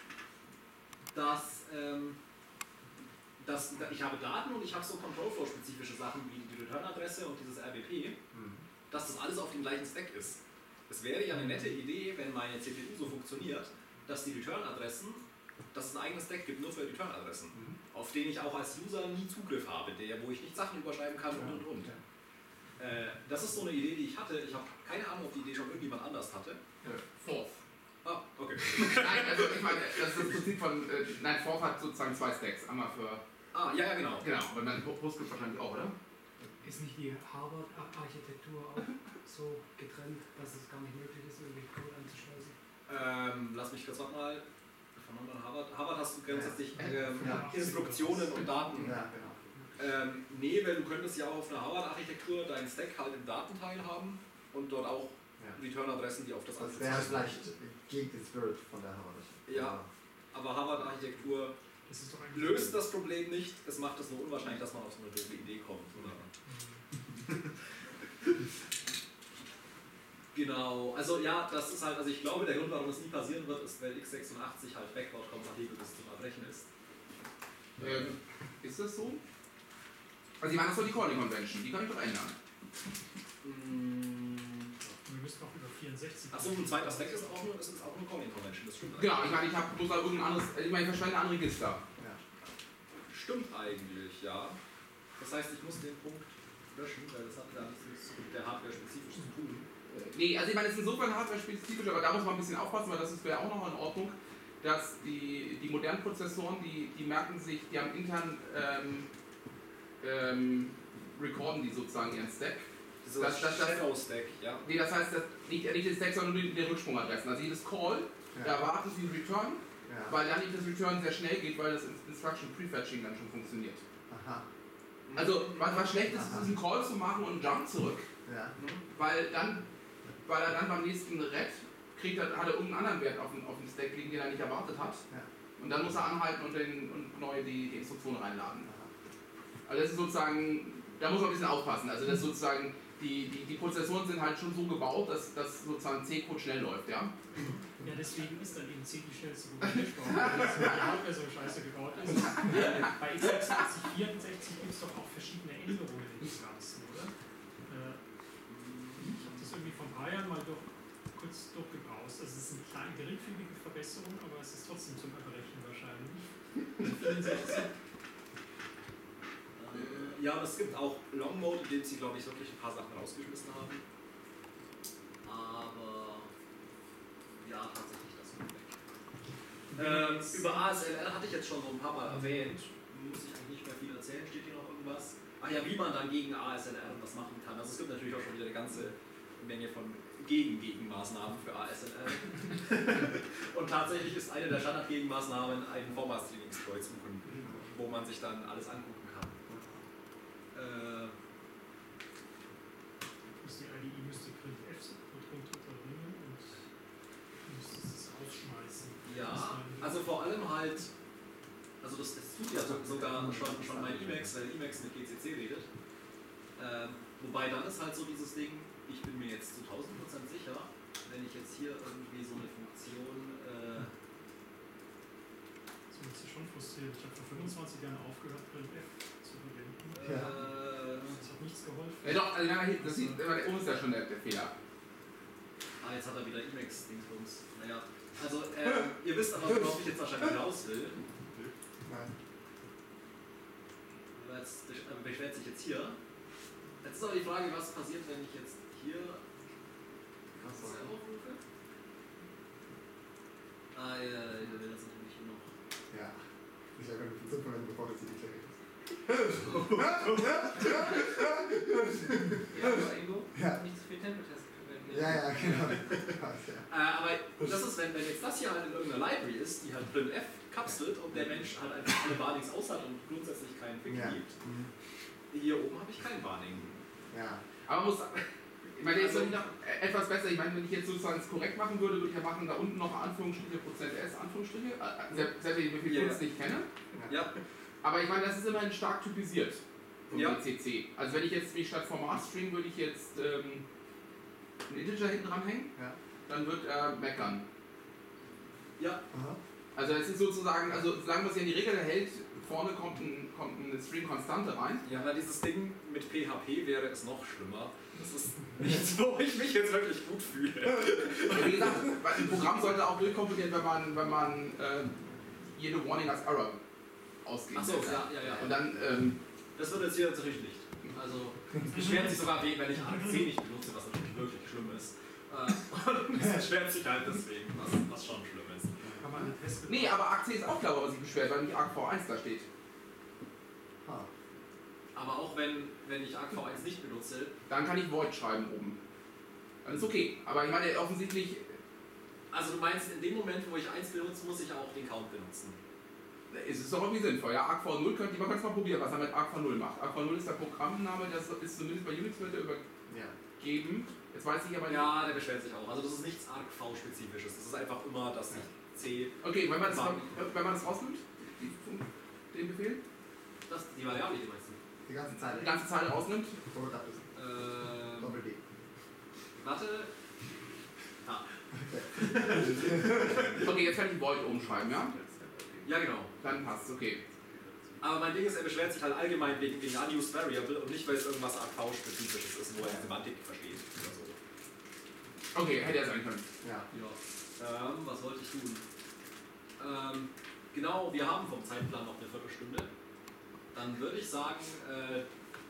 Speaker 4: dass, ähm, dass ich habe Daten und ich habe so Control-Flow-spezifische Sachen wie die Return-Adresse und dieses R B P, dass das alles auf dem gleichen Stack ist. Es wäre ja eine nette Idee, wenn meine C P U so funktioniert, dass die Return-Adressen, dass es ein eigenes Stack gibt, nur für Return-Adressen, auf den ich auch als User nie Zugriff habe, der, wo ich nicht Sachen überschreiben kann und und und. Äh, das ist so eine Idee, die ich hatte. Ich habe keine Ahnung, ob die Idee schon irgendjemand anders hatte.
Speaker 3: Forth.
Speaker 4: Ah, okay.
Speaker 3: Nein, also ich meine, das ist das Prinzip von. Äh, nein, Forth hat sozusagen zwei Stacks. Einmal für.
Speaker 4: Ah, ja, ja, genau.
Speaker 3: Genau, und dann Postgres wahrscheinlich auch, oder?
Speaker 8: Ist nicht die Harvard-Architektur auch so getrennt, dass es gar nicht möglich ist, irgendwie Code anzuschleusen?
Speaker 4: Ähm, lass mich kurz warte mal. Von Harvard, Harvard hast du grundsätzlich ähm,
Speaker 2: Ja.
Speaker 4: Instruktionen und Daten.
Speaker 2: Ja, genau.
Speaker 4: Ähm, nee, weil du könntest ja auch auf einer Harvard-Architektur deinen Stack halt im Datenteil haben und dort auch
Speaker 2: Ja.
Speaker 4: Return-Adressen, die auf das
Speaker 2: Das
Speaker 4: andere
Speaker 2: wäre
Speaker 4: zugreifen.
Speaker 2: vielleicht gegen den Spirit von der Harvard.
Speaker 4: Ja. Aber Harvard-Architektur
Speaker 1: Das ist doch eigentlich
Speaker 4: löst das Problem nicht, es macht es nur unwahrscheinlich, dass man auf so eine doofe Idee kommt. Oder? Genau, also ja, das ist halt, also ich glaube, der Grund, warum es nie passieren wird, ist, weil x sechsundachtzig halt backward-kompatibel bis zum Erbrechen ist.
Speaker 3: Ähm, ist das so? Also ich meine, das ist doch die Calling Convention, die kann ich doch ändern.
Speaker 4: Mm.
Speaker 1: Wir müssen auch über vierundsechzig.
Speaker 4: Achso, ein zweiter Aspekt ist auch nur, es ist auch eine Calling Convention, das stimmt.
Speaker 3: Genau, ich meine, ich habe bloß irgendein anderes, ich meine, ich verschwende ein Register.
Speaker 2: Ja.
Speaker 4: Stimmt eigentlich, ja. Das heißt, ich muss den Punkt löschen, weil das hat gar nichts mit der Hardware spezifisch zu tun.
Speaker 3: Nee, also ich meine, es ist insofern hardware-spezifisch, aber da muss man ein bisschen aufpassen, weil das ist wäre auch noch in Ordnung, dass die, die modernen Prozessoren, die, die merken sich, die haben intern ähm, ähm, recorden die sozusagen ihren Stack.
Speaker 4: So
Speaker 3: Das- das- das-
Speaker 4: Shadow-Stack, ja.
Speaker 3: Nee, das heißt, das, nicht, nicht den Stack, sondern nur die, die Rücksprungadressen. Also jedes Call,
Speaker 2: Ja.
Speaker 3: da erwarten sie einen Return,
Speaker 2: Ja.
Speaker 3: weil dann nicht das Return sehr schnell geht, weil das Instruction Prefetching dann schon funktioniert.
Speaker 2: Aha.
Speaker 3: Also was, was schlecht ist, ist diesen Call zu machen und einen Jump zurück,
Speaker 2: Ja.
Speaker 3: weil dann, weil er dann beim nächsten Red kriegt, er, hat er irgendeinen anderen Wert auf dem, auf dem Stack liegen, den er nicht erwartet hat.
Speaker 2: Ja.
Speaker 3: Und dann muss er anhalten und, den, und neu die, die Instruktion reinladen. Also das ist sozusagen, da muss man ein bisschen aufpassen. Also das ist sozusagen, die, die, die Prozessoren sind halt schon so gebaut, dass, dass sozusagen C-Code schnell läuft, ja.
Speaker 1: Ja, deswegen ist dann eben C die schnellste Programmiersprache, weil das mit der Hardware so scheiße gebaut ist. Bei x sechsundachtzig, vierundsechzig gibt es doch auch verschiedene Änderungen in dem Ganzen, oder? Äh, ich habe das irgendwie vor ein paar Jahren mal doch kurz durchgebraust. Also es ist eine kleine, geringfügige Verbesserung, aber es ist trotzdem zum Erbrechen wahrscheinlich. vierundsechzig.
Speaker 4: Ja, aber es gibt auch Long Mode, in dem sie, glaube ich, wirklich ein paar Sachen rausgeschmissen haben. Aber ja, tatsächlich das kommt weg. Ähm, über A S L R hatte ich jetzt schon so ein paar Mal erwähnt. Muss ich eigentlich nicht mehr viel erzählen. Steht hier noch irgendwas? Ach ja, wie man dann gegen A S L R was machen kann. Also es gibt natürlich auch schon wieder eine ganze Menge von Gegen-Gegenmaßnahmen für A S L R. Und tatsächlich ist eine der Standard-Gegenmaßnahmen ein Format-Streaming-Exploit suchen, wo man sich dann alles angucken kann. Äh,
Speaker 1: Die I D E müsste printf drunter bringen und müsste es rausschmeißen.
Speaker 4: ja, also vor allem halt, also das, das tut ja so- sogar schon, schon mein Emacs, weil Emacs mit G C C redet. Ähm, wobei dann ist halt so dieses Ding, ich bin mir jetzt zu tausend Prozent sicher, wenn ich jetzt hier irgendwie so eine Funktion, äh,
Speaker 1: Das ist mich schon frustriert. Ich habe vor fünfundzwanzig Jahren aufgehört, printf zu verwenden.
Speaker 4: äh,
Speaker 1: Das hat nichts geholfen.
Speaker 3: Ja doch, also ja, das sieht, da oben ist ja schon der, der Fehler.
Speaker 4: ah, jetzt hat er wieder Emacs-Dingsbums. Naja, also ähm, ihr wisst aber, worauf ich jetzt wahrscheinlich raus will.
Speaker 2: Nein.
Speaker 4: Jetzt äh, beschwert sich jetzt hier. Jetzt ist aber die Frage, was passiert, wenn ich jetzt hier
Speaker 2: Achso.
Speaker 4: das aufrufe? Ah ja, der will das natürlich noch.
Speaker 2: Ja. Ich habe eine Funktion verwenden, bevor du sie deklarierst.
Speaker 6: Ja, aber Ingo,
Speaker 2: Ja.
Speaker 6: nicht zu viel Tempeltest verwenden.
Speaker 2: Ja, ja, genau. Ja.
Speaker 4: Äh, aber das ist, wenn, wenn jetzt das hier halt in irgendeiner Library ist, die halt printf kapselt und der Mensch halt einfach alle Warnings aus hat und grundsätzlich keinen Fick
Speaker 2: Ja.
Speaker 4: gibt.
Speaker 2: Mhm.
Speaker 4: Hier oben habe ich kein Warning.
Speaker 2: Ja.
Speaker 3: Aber man muss, ich meine, jetzt also, noch etwas besser, ich meine, wenn ich jetzt sozusagen es korrekt machen würde, würde ich ja machen, da unten noch Anführungsstriche Prozent S, Anführungsstriche, äh, selbst wenn ich wie viel
Speaker 4: Ja.
Speaker 3: Kunst nicht kenne.
Speaker 4: Ja,
Speaker 3: Aber ich meine, das ist immerhin stark typisiert vom
Speaker 4: Ja.
Speaker 3: G C C. Also wenn ich jetzt wie statt Format-String würde ich jetzt ähm, einen Integer hinten dranhängen,
Speaker 2: Ja.
Speaker 3: dann wird er meckern.
Speaker 4: ja,
Speaker 2: Aha.
Speaker 3: Also es ist sozusagen, also solange man es ja in die Regel hält, vorne kommt, ein, kommt eine String-Konstante rein.
Speaker 4: ja, na, dieses Ding mit P H P wäre es noch schlimmer. Das ist nichts, wo ich mich jetzt wirklich gut fühle.
Speaker 3: Ja, wie gesagt, weil ein Programm sollte auch durchkompilieren, wenn man, wenn man äh, jede Warning als Error ausgeht.
Speaker 4: Achso, ja, ja, ja.
Speaker 3: Und dann, ähm,
Speaker 4: Das wird jetzt hier natürlich nicht. Also, es beschwert sich sogar wegen, wenn ich A R C nicht benutze, was natürlich wirklich schlimm ist. Äh, Und es beschwert sich halt deswegen, was, was schon schlimm ist.
Speaker 1: Kann man einen Test
Speaker 3: nee, aber A R C ist auch klar, warum sich beschwert, weil nicht A R C V eins da steht.
Speaker 2: Ah.
Speaker 4: Aber auch wenn, wenn ich A R C V eins nicht benutze,
Speaker 3: Dann kann ich Void schreiben oben. Dann ist okay. Aber ich meine, offensichtlich,
Speaker 4: Also du meinst, in dem Moment, wo ich eins benutze, muss ich auch den Count benutzen?
Speaker 3: Es ist doch irgendwie sinnvoll. Ja, Arc V null könnt ihr mal probieren, was er mit Arc V null macht. Arc V null ist der Programmname, der ist zumindest bei Unix wird übergeben. Jetzt weiß ich aber nicht.
Speaker 4: Ja, der beschwert sich auch. Also das ist nichts Arc V-spezifisches. Das ist einfach immer, dass ich C...
Speaker 3: Okay, wenn man das, wenn man das rausnimmt, den Befehl?
Speaker 4: Das, die Variable, die meinst du?
Speaker 2: Die ganze Zeile.
Speaker 3: Die ganze Zeile rausnimmt?
Speaker 4: Ähm,
Speaker 2: Doppel D.
Speaker 4: Warte. Ah.
Speaker 3: Okay, jetzt kann ich Void umschreiben, ja?
Speaker 4: Ja, genau.
Speaker 3: Dann passt, okay.
Speaker 4: Aber mein Ding ist, er beschwert sich halt allgemein wegen, wegen Unused Variable und nicht, weil es irgendwas Arc V-spezifisches ist, wo er die Semantik versteht oder so.
Speaker 3: Okay, hätte er sein können.
Speaker 2: Ja.
Speaker 4: Ja. Ähm, was wollte ich tun? Ähm, genau, wir haben vom Zeitplan noch eine Viertelstunde. Dann würde ich sagen, äh,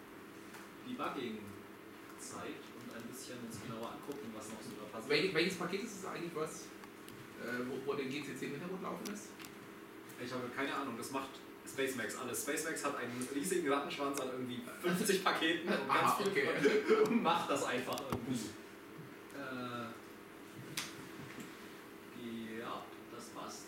Speaker 4: Debugging-Zeit und ein bisschen uns genauer angucken, was noch so da passiert.
Speaker 3: Wel welches Paket ist es eigentlich, was, äh, wo, wo der G C C im Hintergrund laufen ist?
Speaker 4: Ich habe keine Ahnung, das macht SpaceMax alles. SpaceMax hat einen riesigen Rattenschwanz an irgendwie fünfzig Paketen und ganz
Speaker 3: Aha,
Speaker 4: viel
Speaker 3: okay.
Speaker 4: und macht das einfach irgendwie. Äh, ja, das passt.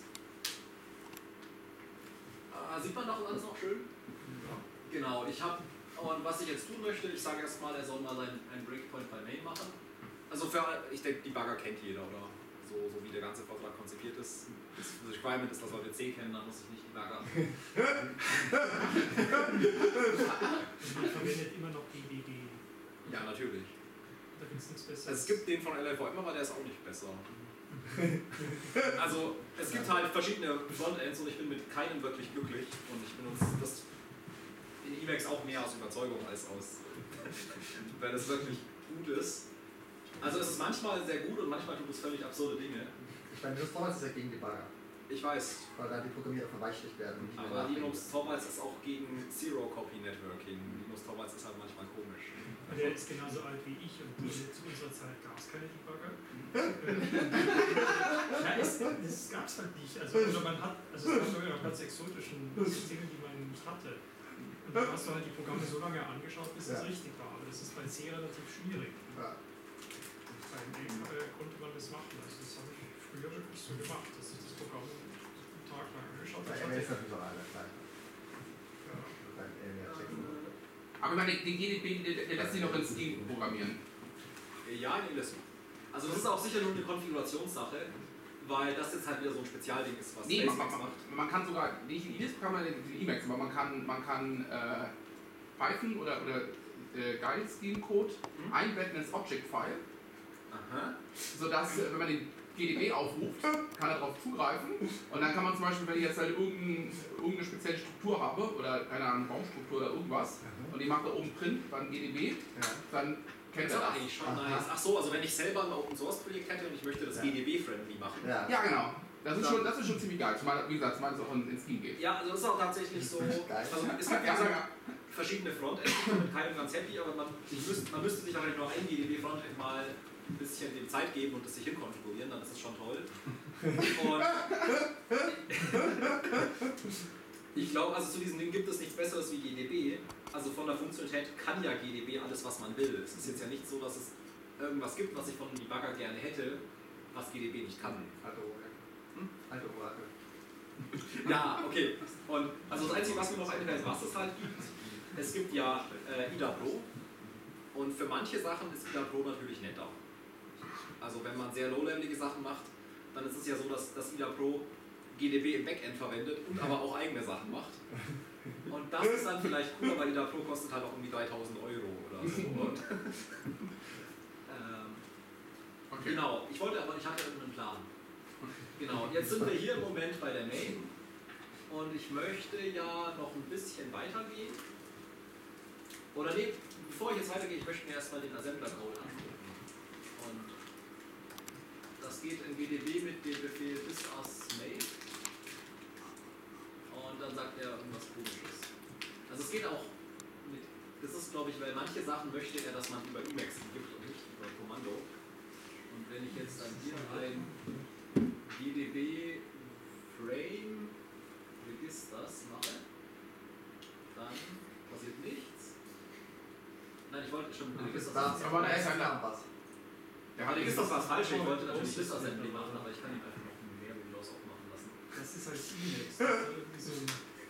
Speaker 4: Äh, sieht man doch alles noch schön? Ja. Genau, ich habe, und was ich jetzt tun möchte, ich sage erstmal, er soll mal sein, einen Breakpoint bei Main machen. Also für, ich denke, die Debugger kennt jeder, oder? So, so wie der ganze Vortrag konzipiert ist. Das Requirement ist, dass Leute C kennen, dann muss ich nicht Debugger.
Speaker 8: Man verwendet immer noch die D B.
Speaker 4: Ja, natürlich.
Speaker 8: Da gibt es nichts Besseres.
Speaker 4: Also es gibt den von L L V M, aber der ist auch nicht besser. Also es gibt halt verschiedene Frontends und ich bin mit keinem wirklich glücklich und ich benutze das in Emacs auch mehr aus Überzeugung als aus, weil es wirklich gut ist. Also es ist manchmal sehr gut und manchmal tut es völlig absurde Dinge.
Speaker 2: Ich meine, Linus Torvalds ist ja gegen Debugger,
Speaker 4: Ich weiß,
Speaker 2: weil da die Programmierer verweichlicht werden. und nicht mehr
Speaker 4: aber
Speaker 2: nachdenken.
Speaker 4: Linus Torvalds ist auch gegen Zero-Copy-Networking. Linus Torvalds ist halt manchmal komisch.
Speaker 8: Der ist genauso alt wie ich und die, zu unserer Zeit gab es keine Debugger. Ja, es, das gab es halt nicht. Also, oder man hat, also es gab sogar ganz exotischen Systeme, die man nicht hatte. Und dann hast du halt die Programme so lange angeschaut, bis es
Speaker 2: Ja.
Speaker 8: richtig war. Aber das ist bei C relativ schwierig.
Speaker 2: Ja.
Speaker 8: Bei dem äh, konnte man das machen. Also das habe ich früher wirklich so gemacht, dass ich das Programm einen Tag lang angeschaut
Speaker 2: Bei
Speaker 8: habe.
Speaker 2: M L ist natürlich auch alles gleich.
Speaker 8: Ja.
Speaker 2: Beim M L checken.
Speaker 3: Aber ich meine, den G D B, der, der lässt sich noch in Steam programmieren.
Speaker 4: Ja, in Illustrator. Also das ist auch sicher nur eine Konfigurationssache, weil das jetzt halt wieder so ein Spezialding ist, was
Speaker 3: Nee, man,
Speaker 4: SpaceX
Speaker 3: man,
Speaker 4: macht.
Speaker 3: man kann sogar, nicht in Emacs kann man in Emacs, aber man kann, man kann äh, Python oder, oder äh, Guide-Scheme-Code
Speaker 4: Mhm.
Speaker 3: einbetten ins Object-File,
Speaker 4: Aha.
Speaker 3: sodass, äh, wenn man den G D B aufruft, kann er darauf zugreifen und dann kann man zum Beispiel, wenn ich jetzt halt irgendein, irgendeine spezielle Struktur habe oder keine Ahnung, Baumstruktur oder irgendwas und die macht da oben Print beim G D B,
Speaker 2: Ja.
Speaker 3: dann kennt
Speaker 4: Das ist
Speaker 3: er
Speaker 4: aber
Speaker 3: das.
Speaker 4: eigentlich schon
Speaker 2: Aha.
Speaker 4: nice. Ach so, also wenn ich selber ein Open Source Projekt hätte und ich möchte das
Speaker 2: Ja.
Speaker 4: G D B-friendly machen.
Speaker 2: Ja.
Speaker 3: Ja, genau. Das ist schon, das ist schon ziemlich geil, zumal, wie gesagt, zumal es auch in, in Steam geht.
Speaker 4: Ja, also das ist auch tatsächlich so.
Speaker 2: Geil.
Speaker 4: Also es gibt ja gesagt, verschiedene Frontends, ich bin mit keinem ganz happy, aber man, ich müsste, man müsste sich aber nicht nur ein G D B-Frontend mal ein bisschen dem Zeit geben und das sich hinkonfigurieren, dann ist es schon toll. Und ich glaube, also zu diesem Ding gibt es nichts Besseres wie G D B. Also von der Funktionalität kann ja G D B alles, was man will. Es ist jetzt ja nicht so, dass es irgendwas gibt, was ich von einem Debugger gerne hätte, was G D B nicht kann.
Speaker 2: Alte Orakel.
Speaker 4: Hm?
Speaker 2: Alte Orakel.
Speaker 4: Ja, okay. Und also das Einzige, was mir noch einfällt, was es halt gibt, es gibt ja äh, I D A Pro und für manche Sachen ist I D A Pro natürlich netter. Also wenn man sehr low-levelige Sachen macht, dann ist es ja so, dass, dass I D A Pro G D B im Backend verwendet und aber auch eigene Sachen macht. Und das ist dann vielleicht cooler, weil I D A Pro kostet halt auch irgendwie dreitausend Euro oder so. Und, ähm,
Speaker 3: Okay.
Speaker 4: Genau, ich wollte aber, ich hatte irgendeinen Plan. Genau, jetzt sind wir hier im Moment bei der Main und ich möchte ja noch ein bisschen weitergehen. Oder nee, bevor ich jetzt weitergehe, ich möchte mir erstmal den Assembler-Code angucken. Und das geht in G D B mit dem Befehl thisAssMain. Und dann sagt er irgendwas Komisches. Also es geht auch mit, das ist glaube ich, weil manche Sachen möchte er, dass man über Emacs gibt und nicht über Kommando. Und wenn ich jetzt dann hier ein G D B Frame Registers mache, dann passiert nichts. Nein, ich wollte schon Registers.
Speaker 2: Da-
Speaker 3: Aber da ist ein
Speaker 2: da was.
Speaker 3: Der
Speaker 4: Ja,
Speaker 3: hat
Speaker 4: Registers war falsch, ich wollte natürlich Disassembly machen, aber ich kann
Speaker 8: heißt Emacs. Das ist irgendwie so ein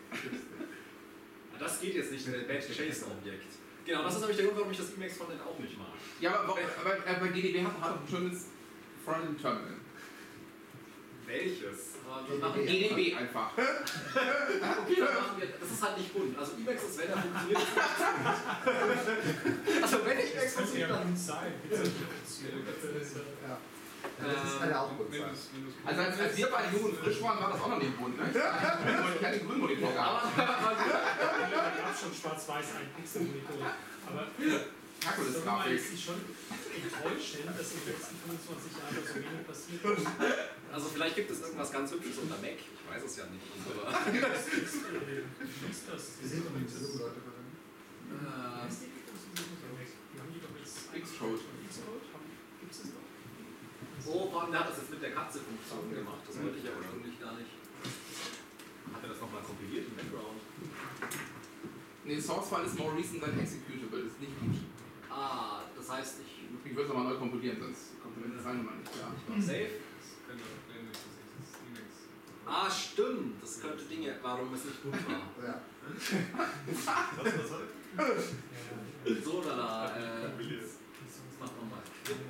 Speaker 4: Das geht jetzt nicht, ein Batch-JSON-Objekt. Genau, das ist nämlich der Grund, warum ich das Emacs-Frontend auch nicht mag.
Speaker 3: Ja, aber, aber, aber bei G D B hat hat doch ein schönes Frontend-Terminal.
Speaker 4: Welches?
Speaker 2: G D B.
Speaker 3: G D B einfach.
Speaker 4: Okay, dann machen wir, das ist halt nicht bunt. Also Emacs ist, wenn er funktioniert, ist Also wenn ich Emacs
Speaker 8: Das könnte ja
Speaker 4: funktioniert, dann...
Speaker 8: gut sein. Gibt's ja nicht Optionen.
Speaker 2: Ja. Das kann ja auch gut sein.
Speaker 3: Also als, als wir bei Jung und Frisch waren, war das auch noch nicht bunt, ne? Ich wollte keine Grünmonitor
Speaker 4: Aber,
Speaker 3: gehabt.
Speaker 8: Da gab es schon schwarz-weiß ein Pixel-Monitor. Aber
Speaker 3: Calculus
Speaker 8: Sag mal,
Speaker 3: Grafik.
Speaker 8: ist sie schon enttäuschend, dass in den letzten fünfundzwanzig Jahren so wenig passiert ist.
Speaker 4: also vielleicht gibt es irgendwas ganz Hübsches unter Mac. Ich weiß es ja nicht. Aber,
Speaker 8: Was ist äh, wie ist das?
Speaker 2: Wir sehen übrigens junge Leute drin.
Speaker 4: äh,
Speaker 8: Was ist die große Suche von Mac? Die haben die doch jetzt
Speaker 3: Xcode.
Speaker 8: Xcode? Gibt es das doch?
Speaker 4: oh, vor allem, der hat das jetzt mit der Katze-Funktion gemacht. Das wollte ich ja ursprünglich gar nicht. Hat er das nochmal kompiliert im Background?
Speaker 3: Nee, Source-File ist more recent than executable, das ist nicht gut.
Speaker 4: Ah, das heißt, ich...
Speaker 3: Ich würde es nochmal neu kompilieren, sonst kommt die Zeilnummer nicht klar.
Speaker 4: Safe? Ah, stimmt. Das könnte Dinge, warum es nicht gut war.
Speaker 2: Ja.
Speaker 5: Was, was soll?
Speaker 4: So, da, da, äh, mach nochmal.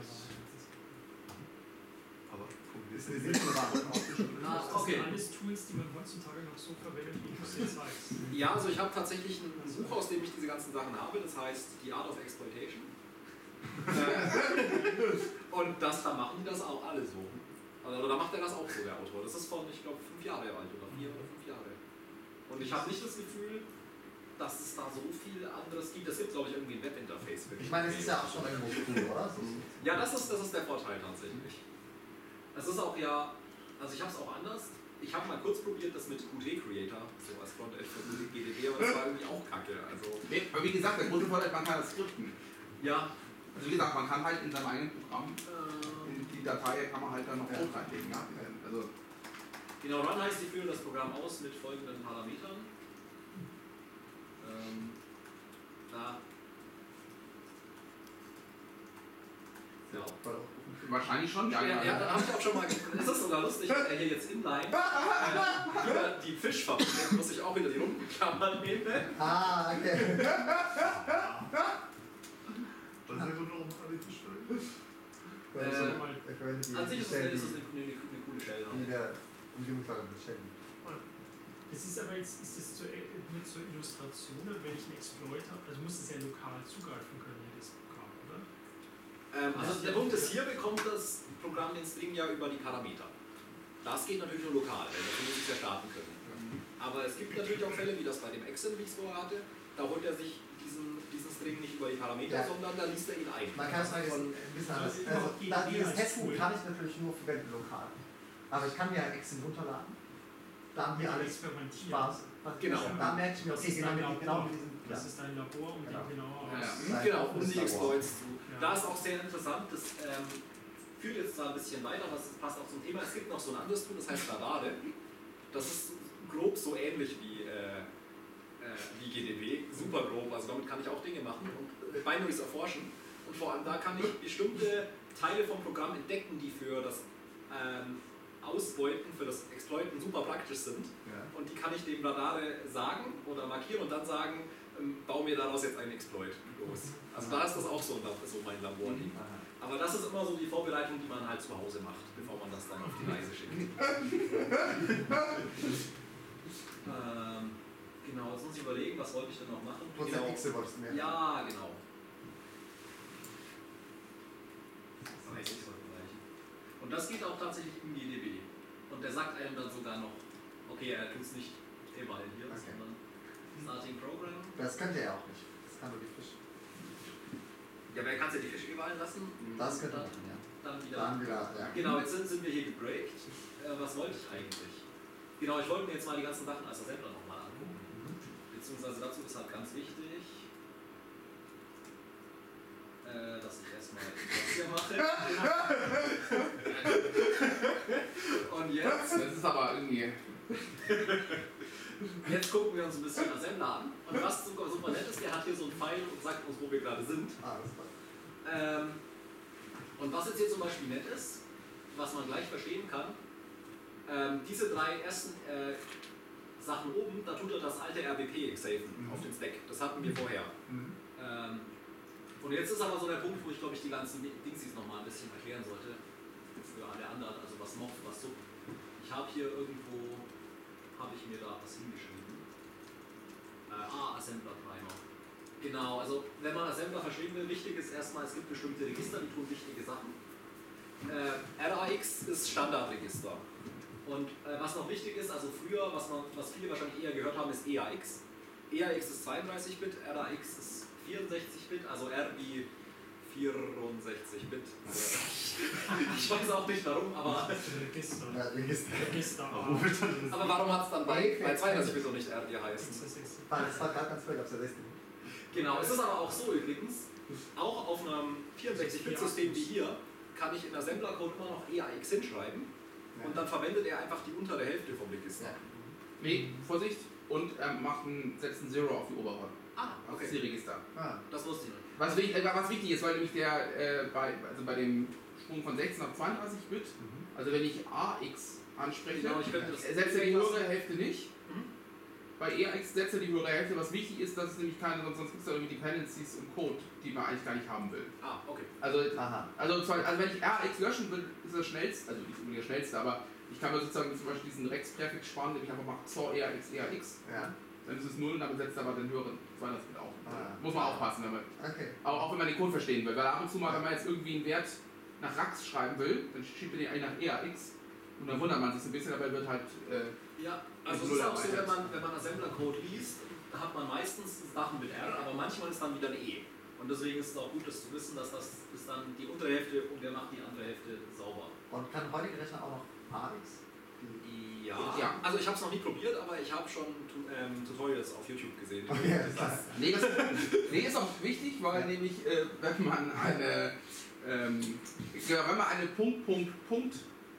Speaker 5: Aber
Speaker 2: Ist eine sinnvolle Wartung ausgeschrieben.
Speaker 4: Ah,
Speaker 8: Das
Speaker 4: okay.
Speaker 8: sind alles Tools, die man heutzutage noch so verwendet, wie du es jetzt zeigst.
Speaker 4: Ja, also ich habe tatsächlich ein Buch, aus dem ich diese ganzen Sachen habe, das heißt The Art of Exploitation. Äh, Und das, da machen die das auch alle so. Also da macht er das auch so, der Autor. Das ist von, ich glaube, fünf Jahre alt oder vier oder fünf Jahre. Und ich habe nicht das Gefühl, dass es da so viel anderes gibt. Es gibt, glaube ich, irgendwie ein Webinterface. für
Speaker 2: Ich meine, es ist ja auch schon irgendwo cool, oder? So.
Speaker 4: Ja, das ist, das ist der Vorteil tatsächlich. Es ist auch ja, also ich habe es auch anders. Ich habe mal kurz probiert, das mit Qt Creator, so als Frontend für G D B, aber das war irgendwie auch kacke. Also,
Speaker 3: Nee, aber wie gesagt, der große Vorteil, man kann das skripten.
Speaker 4: ja,
Speaker 3: Also wie gesagt, man kann halt in seinem eigenen Programm,
Speaker 4: ähm,
Speaker 3: in die Datei kann man halt dann noch Code reinlegen. Ja? Also,
Speaker 4: genau, Run heißt, ich führe das Programm aus mit folgenden Parametern. Ähm, da. Ja.
Speaker 3: wahrscheinlich schon, ja.
Speaker 4: Ja, ja, da habe ich auch schon mal geguckt. Es ist sogar lustig, dass er hier jetzt inline äh, über die Fischfabrik muss ich auch wieder die runden Klammern nehmen.
Speaker 2: Ah, okay.
Speaker 5: Das ist einfach nur um alle Fischstellen.
Speaker 2: Also,
Speaker 4: Äh,
Speaker 2: ich verwende die
Speaker 4: An sich ist,
Speaker 2: Stellen,
Speaker 4: ist es
Speaker 2: die
Speaker 4: eine, eine, eine coole Shell.
Speaker 2: die der Umgebungssache bestellen.
Speaker 8: Es ist aber jetzt ist das zur, nur zur Illustration, wenn ich einen Exploit habe, also muss es ja lokal zugreifen können, jedes Programm, oder?
Speaker 4: Ähm, also der Punkt ist, hier bekommt das Programm den String ja über die Parameter. Das geht natürlich nur lokal, weil dafür muss ich es ja starten können. Aber es gibt natürlich auch Fälle, wie das bei dem Exim, wie ich es vorher hatte, da holt er sich diesen, diesen String nicht über die Parameter,
Speaker 2: Ja.
Speaker 4: sondern da liest er ihn ein.
Speaker 2: Man kann es mal ein bisschen anders.
Speaker 8: Also,
Speaker 2: Also,
Speaker 8: die
Speaker 2: da,
Speaker 8: Idee
Speaker 2: dieses
Speaker 8: als
Speaker 2: Testen
Speaker 8: Tool.
Speaker 2: kann ich natürlich nur verwenden lokal. Aber ich kann mir ein Exim runterladen. Da haben wir
Speaker 8: Ja,
Speaker 2: alles
Speaker 8: experimentieren.
Speaker 2: Spaß.
Speaker 4: Genau.
Speaker 2: Da merke ich mir,
Speaker 8: Das
Speaker 2: okay,
Speaker 8: ist
Speaker 2: genau
Speaker 8: dein
Speaker 2: mit,
Speaker 8: Labor.
Speaker 2: genau mit diesem.
Speaker 8: Das ist dein Labor, um
Speaker 2: Genau.
Speaker 8: den genauer
Speaker 3: Ja, ja.
Speaker 8: aus.
Speaker 2: Ja.
Speaker 4: Genau, um
Speaker 2: Das
Speaker 4: die
Speaker 2: ist
Speaker 4: Exploits zu.
Speaker 8: Ja.
Speaker 4: Da ist auch sehr interessant, das ähm, führt jetzt zwar ein bisschen weiter, aber es passt auch zum Thema. Es gibt noch so ein anderes Tool, das heißt Radade. Das ist grob so ähnlich wie, äh, äh, wie G D B, super grob, also damit kann ich auch Dinge machen und äh, Binaries erforschen. Und vor allem da kann ich bestimmte Teile vom Programm entdecken, die für das ähm, Ausbeuten, für das Exploiten super praktisch sind.
Speaker 2: Ja.
Speaker 4: Und die kann ich dem Radare sagen oder markieren und dann sagen, ähm, bau mir daraus jetzt einen Exploit los. Also da ist das auch so, ein Lab- so mein Labor-Ding. Aber das ist immer so die Vorbereitung, die man halt zu Hause macht, bevor man das dann auf die Reise schickt. ähm, genau, jetzt muss ich überlegen, was wollte ich denn noch machen?
Speaker 2: Prozent
Speaker 4: Genau.
Speaker 2: X wolltest du mehr.
Speaker 4: Ja, genau. Das heißt, ich soll vergleichen. Und das geht auch tatsächlich im G D B. Und der sagt einem dann sogar noch, okay, er tut es nicht überall hier,
Speaker 2: Okay.
Speaker 4: sondern Starting Program.
Speaker 2: Das könnte er auch nicht. Das kann nur die Fisch.
Speaker 4: Ja, aber er kann ja die Fische überall lassen.
Speaker 2: Das könnte
Speaker 4: dann,
Speaker 2: er machen, ja.
Speaker 4: dann wieder.
Speaker 2: Dann wieder, ja.
Speaker 4: Genau, jetzt sind, sind wir hier gebreakt. Äh, was wollte ich eigentlich? Genau, ich wollte mir jetzt mal die ganzen Sachen als Assembler nochmal angucken. Beziehungsweise dazu ist halt ganz wichtig, äh, dass ich erstmal das hier mache. Und jetzt,
Speaker 3: das ist aber irgendwie.
Speaker 4: jetzt gucken wir uns ein bisschen Assembler an. Und was super, super nett ist, der hat hier so einen Pfeil und sagt uns, wo wir gerade sind.
Speaker 2: Ah, das war.
Speaker 4: Ähm, und was jetzt hier zum Beispiel nett ist, was man gleich verstehen kann, Ähm, diese drei ersten äh, Sachen oben, da tut er das alte R B P exhaven
Speaker 2: Mhm.
Speaker 4: auf den Stack. Das hatten wir vorher.
Speaker 2: Mhm.
Speaker 4: Ähm, und jetzt ist aber so der Punkt, wo ich glaube ich die ganzen Dingsies nochmal ein bisschen erklären sollte. Für alle anderen, also was Moff, was Sub. Ich habe hier irgendwo, habe ich mir da was hingeschrieben. Äh, ah, Assembler Primer. Genau, also wenn man Assembler verstehen will, wichtig ist erstmal, es gibt bestimmte Register, die tun wichtige Sachen. Äh, R A X ist Standardregister. Und äh, was noch wichtig ist, also früher, was, man, was viele wahrscheinlich eher gehört haben, ist E A X. E A X ist zweiunddreißig Bit, R A X ist vierundsechzig Bit, also R wie vierundsechzig Bit. Ich weiß auch nicht warum, aber,
Speaker 8: Register.
Speaker 2: Ja, Register.
Speaker 8: Register.
Speaker 4: aber warum hat es dann bei, bei zweiunddreißig Bit so nicht R D heißt?
Speaker 2: Nein, das war gerade ganz früh, gab es ja sechzehn.
Speaker 4: Genau, es ist aber auch so übrigens, auch auf einem vierundsechzig Bit System wie hier, kann ich in Assembler-Code immer noch E A X hinschreiben und dann verwendet er einfach die untere Hälfte vom Register.
Speaker 2: Ja.
Speaker 3: Nee, Vorsicht, und ähm, macht einen, setzt ein Zero auf die obere.
Speaker 4: Ah,
Speaker 3: Auf
Speaker 4: okay.
Speaker 3: das Register.
Speaker 2: Ah,
Speaker 4: Das wusste ich nicht.
Speaker 3: Was, wich- äh, was wichtig ist, weil nämlich der äh, bei, also bei dem Sprung von sechzehn auf zweiunddreißig Bit, also wenn ich A X anspreche,
Speaker 4: Genau, ich könnte das
Speaker 3: äh, setzt er die
Speaker 4: weglassen.
Speaker 3: höhere Hälfte nicht.
Speaker 4: Mhm.
Speaker 3: Bei E A X setzt er die höhere Hälfte. Was wichtig ist, dass es nämlich keine, sonst, sonst gibt es da irgendwie Dependencies im Code, die man eigentlich gar nicht haben will.
Speaker 4: Ah, okay.
Speaker 3: Also,
Speaker 2: aha.
Speaker 3: also, zwar, also wenn ich R A X löschen will, ist das schnellste, also nicht unbedingt das schnellste, aber ich kann mir sozusagen zum Beispiel diesen Rex-Präfix sparen, indem ich einfach mache X O R E A X, E A X.
Speaker 2: Ja.
Speaker 3: Dann ist es null und damit setzt er aber den höheren zweiunddreißig Bit auf.
Speaker 2: Ah.
Speaker 3: Muss man aufpassen, wenn man,
Speaker 2: Okay.
Speaker 3: auch, auch wenn man den Code verstehen will. Weil ab und zu mal, wenn man jetzt irgendwie einen Wert nach Rax schreiben will, dann schiebt er den eigentlich nach E A X und dann wundert man sich ein bisschen, dabei wird halt. Äh,
Speaker 4: Ja, also es
Speaker 3: Null
Speaker 4: ist auch so,
Speaker 3: erweitert.
Speaker 4: wenn man, wenn man Assembler-Code liest, hat man meistens Sachen mit R, aber manchmal ist dann wieder ein E. Und deswegen ist es auch gut, das zu wissen, dass das ist dann die untere Hälfte und der macht die andere Hälfte sauber.
Speaker 2: Und kann heutige Rechner auch noch A X?
Speaker 4: Ja,
Speaker 3: Ja.
Speaker 4: also ich habe es noch nie probiert, aber ich habe schon tu- ähm, Tutorials auf YouTube gesehen.
Speaker 2: Okay, klar.
Speaker 3: nee, das, nee, ist auch wichtig, weil nämlich, äh, wenn man eine, ähm, genau, wenn man eine Punkt, Punkt, Punkt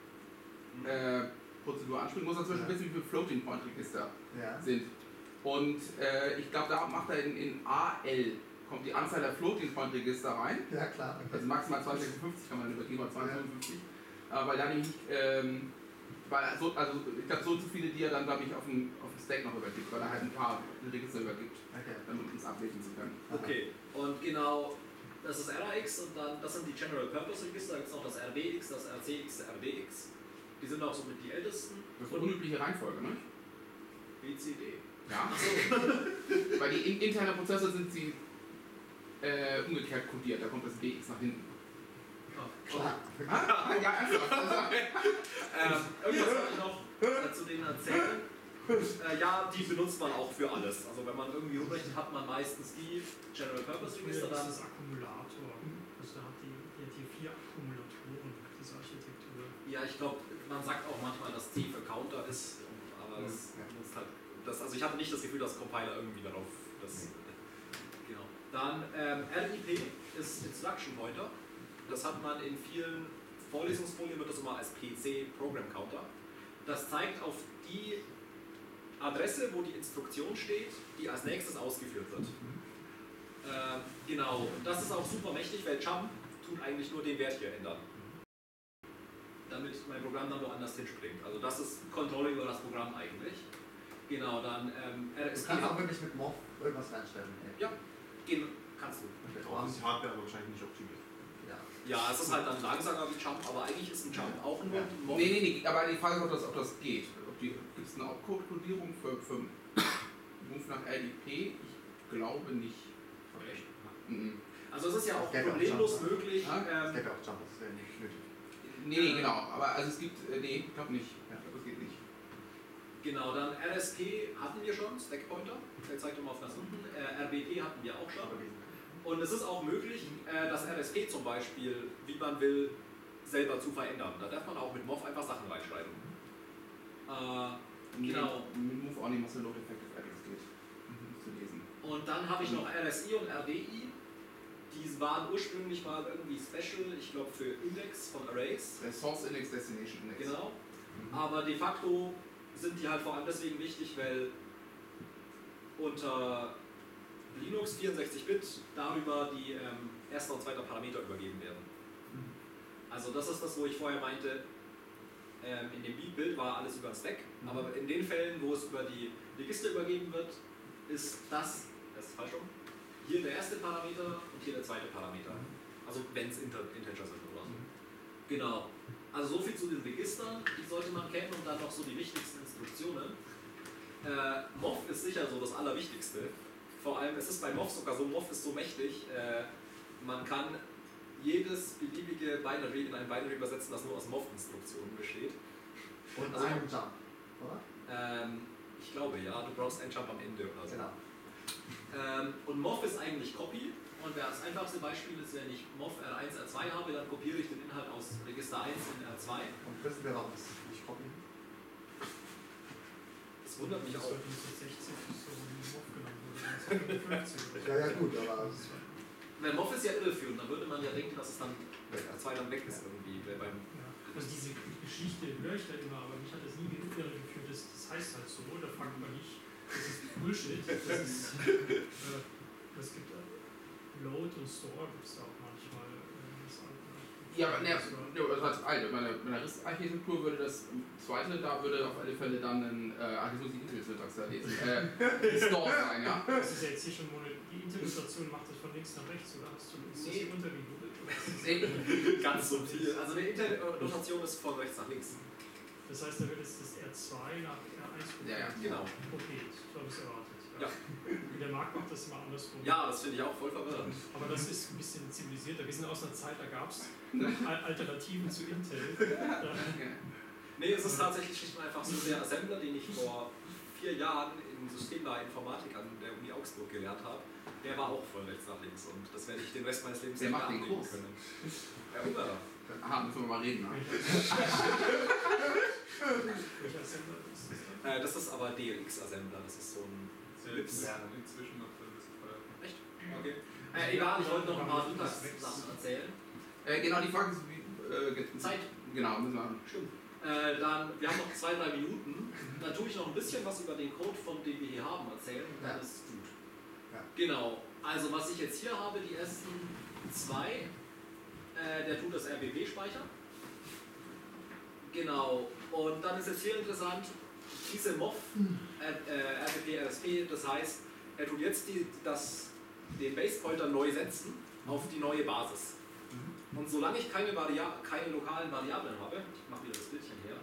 Speaker 3: äh, Prozedur anspricht, muss man zum Beispiel wissen, wie viele Floating Point Register
Speaker 2: Ja.
Speaker 3: sind. Und äh, ich glaube, da macht er in, in A L, kommt die Anzahl der Floating Point Register rein.
Speaker 2: Ja, klar. Okay.
Speaker 3: Also maximal zweihundertsechsundfünfzig kann man übergeben, oder zweihundertfünfzig. Aber weil da nämlich, ähm, weil so, also ich glaube, so zu viele, die er dann, glaube ich, auf dem, auf dem Stack noch übergibt, weil er halt ein paar Register übergibt,
Speaker 2: Okay.
Speaker 3: damit uns ablesen zu können.
Speaker 4: Okay, und genau, das ist R A X und dann, das sind die General Purpose Register, da gibt es noch das R W X, das R C X, R D X. Die sind auch somit die ältesten.
Speaker 3: Das ist eine unübliche Reihenfolge, ne?
Speaker 4: B C D.
Speaker 3: Ja. Weil die in, interne Prozesse sind sie äh, umgekehrt kodiert, da kommt das B X nach hinten.
Speaker 2: Klar.
Speaker 3: Ah, ja, ernsthaft. Also,
Speaker 4: Ähm, irgendwas soll ich noch äh, zu denen erzählen. Äh, ja, die benutzt man auch für alles. Also wenn man irgendwie umrechnet, hat man meistens die General Purpose Register
Speaker 8: Das
Speaker 4: dann.
Speaker 8: ist Akkumulator. Also da hat die, die hat hier vier Akkumulatoren, diese Architektur.
Speaker 4: Ja, ich glaube, man sagt auch manchmal, dass C für Counter ist, aber das
Speaker 2: Ja.
Speaker 4: benutzt halt. Das, also ich hatte nicht das Gefühl, dass Compiler irgendwie darauf. Das, genau. Dann ähm, R I P ist Instruction Pointer. Das hat man in vielen Vorlesungsfolien, wird das immer als P C Program Counter. Das zeigt auf die Adresse, wo die Instruktion steht, die als nächstes ausgeführt wird. Ähm, genau, und das ist auch super mächtig, weil Jump tut eigentlich nur den Wert hier ändern. Damit mein Programm dann woanders hinspringt. Also das ist Controlling über das Programm eigentlich. Genau, dann ähm, R
Speaker 2: Du
Speaker 4: S T.
Speaker 2: kannst auch wirklich mit Morph irgendwas reinstellen. ey.
Speaker 4: Ja, gehen, kannst du.
Speaker 2: Okay.
Speaker 5: Auch ist die Hardware aber wahrscheinlich nicht optimiert.
Speaker 2: Ja.
Speaker 4: Ja, es ist halt dann langsamer wie Jump, aber eigentlich ist ein Jump auch nur
Speaker 2: Ja.
Speaker 4: ein Mod.
Speaker 3: nee, nee, nee, aber die Frage ist, ob das, ob das geht. Ob die, gibt es eine Opcode-Kodierung für, für Move nach R I P? Ich glaube nicht.
Speaker 4: Echt?
Speaker 3: Mhm.
Speaker 4: Also es ist ja auch
Speaker 2: Es gäbe auch
Speaker 4: problemlos
Speaker 2: Jump, ne?
Speaker 4: möglich.
Speaker 3: Ja,
Speaker 2: Es
Speaker 4: Ähm,
Speaker 2: gäbe ja auch Jump, das wäre nicht nötig.
Speaker 3: Nee, nee, genau. Aber also es gibt, äh, nee, ich glaube nicht.
Speaker 2: Ja.
Speaker 3: Ich glaube, das geht nicht.
Speaker 4: genau, dann R S P hatten wir schon, Stack Pointer. Der zeigt immer auf das unten. Äh, R B P hatten wir auch schon. Und es ist auch möglich, äh, das R S P zum Beispiel, wie man will, selber zu verändern. Da darf man auch mit Moff einfach Sachen reinschreiben. Äh, Genau.
Speaker 3: Mit Move Only muss der Load Effective Address geht. Mhm, zu lesen.
Speaker 4: Und dann habe ich noch R S I und R D I. Die waren ursprünglich mal irgendwie special, ich glaube für Index von Arrays.
Speaker 3: Der Source Index, Destination Index.
Speaker 4: Genau.
Speaker 3: Mhm.
Speaker 4: Aber de facto sind die halt vor allem deswegen wichtig, weil unter Linux vierundsechzig Bit darüber die ähm, erster und zweiter Parameter übergeben werden. Also das ist das, wo ich vorher meinte, ähm, in dem Beat-Bild war alles über den Stack, aber in den Fällen, wo es über die Register übergeben wird, ist das, das ist falsch rum, hier der erste Parameter und hier der zweite Parameter. Also wenn es Inter Integer sind oder so. Genau. Also so viel zu den Registern, die sollte man kennen und dann noch so die wichtigsten Instruktionen. Äh, Moff ist sicher so das Allerwichtigste. Vor allem, es ist bei Moff sogar so, Moff ist so mächtig, äh, man kann jedes beliebige Binary in ein Binary übersetzen, das nur aus Moff-Instruktionen besteht.
Speaker 2: Und
Speaker 4: Also-
Speaker 2: einen Jump, oder?
Speaker 4: Ähm, ich glaube ja, du brauchst einen Jump am Ende oder so.
Speaker 2: Genau.
Speaker 4: Ähm, und Moff ist eigentlich Copy. Und das einfachste Beispiel ist, wenn ich Moff R eins, R zwei habe, dann kopiere ich den Inhalt aus Register eins in R zwei.
Speaker 2: Und wissen wir auch, dass nicht copy.
Speaker 4: Das wundert mich
Speaker 8: Das
Speaker 4: auch.
Speaker 8: war neunzehnhundertsechzig so wie Moff genannt wurde. neunzehnhundertfünfzig.
Speaker 2: Ja, ja, gut, aber es ist
Speaker 4: Weil Moff ist ja irreführend, dann würde man ja denken, dass es dann R zwei dann weg ist irgendwie. Weil beim
Speaker 8: Ja. Also diese Geschichte höre ich da immer, aber mich hat das nie irregeführt. Das, das heißt halt so, da fragt man nicht, das ist Bullshit. Das ist, äh, es gibt äh, Load und Store gibt es da auch manchmal. Äh, das
Speaker 3: Ja, aber ne, ne, also als alt, bei einer, bei einer RISC-Architektur würde das zweite, da würde auf alle Fälle dann ein, äh, ach, jetzt muss ich Intel-Syntax da lesen, äh, Store sein, ja?
Speaker 8: Das ist ja jetzt hier schon Mono, die Integration macht das von links nach rechts, oder hast du ist das
Speaker 4: Nee.
Speaker 8: untergejubelt?
Speaker 3: Nee,
Speaker 4: ganz subtil. Also eine Intel-Notation ist von rechts nach links.
Speaker 8: Das heißt, da wird jetzt das R zwei nach R eins
Speaker 3: Ja, ja,
Speaker 4: genau.
Speaker 8: Okay, so habe ich es erwartet.
Speaker 4: Ja.
Speaker 8: Der Markt macht das immer andersrum.
Speaker 4: Ja, das finde ich auch voll verwirrend.
Speaker 8: Aber das ist ein bisschen zivilisierter. Wir sind aus einer Zeit, da gab es Alternativen zu Intel.
Speaker 4: Nee, es ist tatsächlich schlicht und einfach so, der Assembler, den ich vor vier Jahren in systemnahe Informatik an der Uni Augsburg gelernt habe, der war auch von rechts nach links und das werde ich den Rest meines Lebens
Speaker 3: Wer
Speaker 4: nicht
Speaker 3: macht den
Speaker 4: annehmen
Speaker 3: Kurs?
Speaker 4: können. Herr Ungerer.
Speaker 3: Aha, müssen wir mal reden, ne?
Speaker 8: Welcher Assembler ist das dann?
Speaker 4: Äh, das ist aber D L X-Assembler, das ist so ein Lips.
Speaker 5: Inzwischen noch ein bisschen Feuer.
Speaker 4: Echt? Okay. Äh, egal, ich wollte noch ein paar Syntax-Sachen erzählen.
Speaker 3: Äh, genau, die Frage ist, wie, äh,
Speaker 4: Zeit.
Speaker 3: Genau, müssen wir.
Speaker 4: Stimmt. Äh, dann, wir haben noch zwei, drei Minuten. Dann tue ich noch ein bisschen was über den Code, von dem wir hier haben, erzählen und dann
Speaker 2: Ja.
Speaker 4: ist es gut.
Speaker 2: Ja.
Speaker 4: Genau. Also was ich jetzt hier habe, die ersten zwei, äh, der tut das R B B speichern. Genau. Und dann ist jetzt hier interessant, diese Moff, äh, äh, R B P, R S P, das heißt, er tut jetzt die, das, den Base Pointer neu setzen auf die neue Basis. Und solange ich keine, Varia keine lokalen Variablen habe, ich mache wieder das Bildchen her,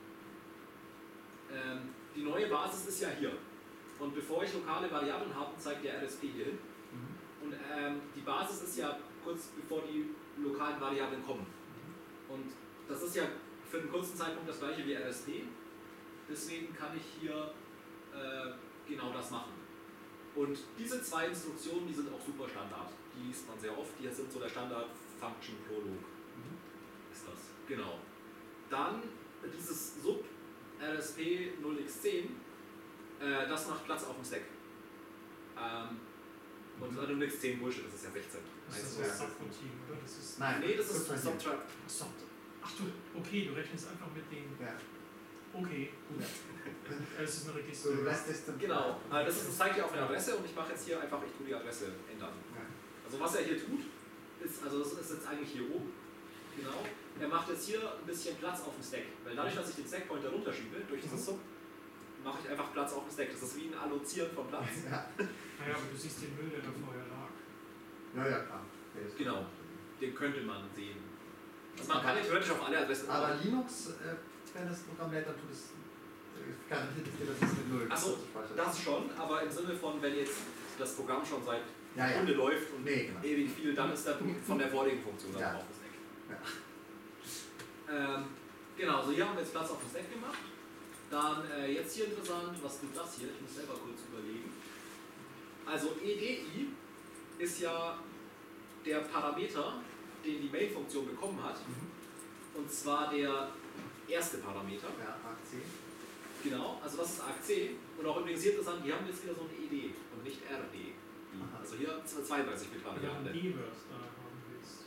Speaker 4: ähm, die neue Basis ist ja hier. Und bevor ich lokale Variablen habe, zeigt der R S P hier hin. Und ähm, die Basis ist ja kurz bevor die lokalen Variablen kommen. Und das ist ja für einen kurzen Zeitpunkt das gleiche wie R S P. Deswegen kann ich hier äh, genau das machen. Und diese zwei Instruktionen, die sind auch super Standard. Die liest man sehr oft. Die sind so der Standard Function Prolog. Ist das. Genau. Dann dieses Sub R S P null x zehn, äh, das macht Platz auf dem Stack. Ähm, und null x zehn Bullshit, das ist ja sechzehn.
Speaker 8: Das ist
Speaker 2: Ja.
Speaker 8: das Subroutine, oder? Das ist
Speaker 2: Nein,
Speaker 4: Nee, das ist
Speaker 2: Subtrahend.
Speaker 4: Subtract.
Speaker 8: Sub. Ach du, okay, du rechnest einfach mit den.
Speaker 2: Ja.
Speaker 8: Okay, gut. Es ist ein Register.
Speaker 2: So, du lässt es dann.
Speaker 4: Genau, äh, das, ist, das zeigt ja auch eine Adresse und ich mache jetzt hier einfach, ich tue die Adresse ändern.
Speaker 2: Ja.
Speaker 4: Also was er hier tut, ist, also das ist jetzt eigentlich hier oben, genau, er macht jetzt hier ein bisschen Platz auf dem Stack, weil dadurch, dass ich den Stackpointer runterschiebe, durch dieses Sub, mache ich einfach Platz auf dem Stack. Das ist wie ein Allozieren von Platz.
Speaker 2: Ja.
Speaker 8: Naja, aber du siehst den Müll, der da vorher lag.
Speaker 2: Ja, ja, klar. Der ist-
Speaker 4: Genau. Den könnte man sehen. Also man kann ja theoretisch auf alle Adressen
Speaker 2: Aber Linux, äh, wenn das Programm lädt, dann tut es äh, garantiert es dir, dass es mit null
Speaker 4: Ach so,
Speaker 2: speichert.
Speaker 4: das schon, aber im Sinne von, wenn jetzt das Programm schon seit
Speaker 2: Ja, ja.
Speaker 4: Stunde läuft und
Speaker 2: Nee, genau.
Speaker 4: ewig viel, dann ist der von der vorigen Funktion dann
Speaker 2: Ja.
Speaker 4: auf dem Stack. Ähm, genau, so hier haben wir jetzt Platz auf dem Stack gemacht. Dann äh, jetzt hier interessant, was tut das hier? Ich muss selber kurz überlegen. Also E D I ist ja der Parameter, den die Main-Funktion bekommen hat. Und zwar der erste Parameter.
Speaker 2: Ja, A C.
Speaker 4: Genau, also das ist argc. Und auch übrigens hier interessant, hier haben wir jetzt wieder so ein E D und nicht R D.
Speaker 2: Aha.
Speaker 4: Also hier zweiunddreißig Bit
Speaker 8: Ja, ein
Speaker 4: Variable.
Speaker 8: D-Word da haben wir jetzt.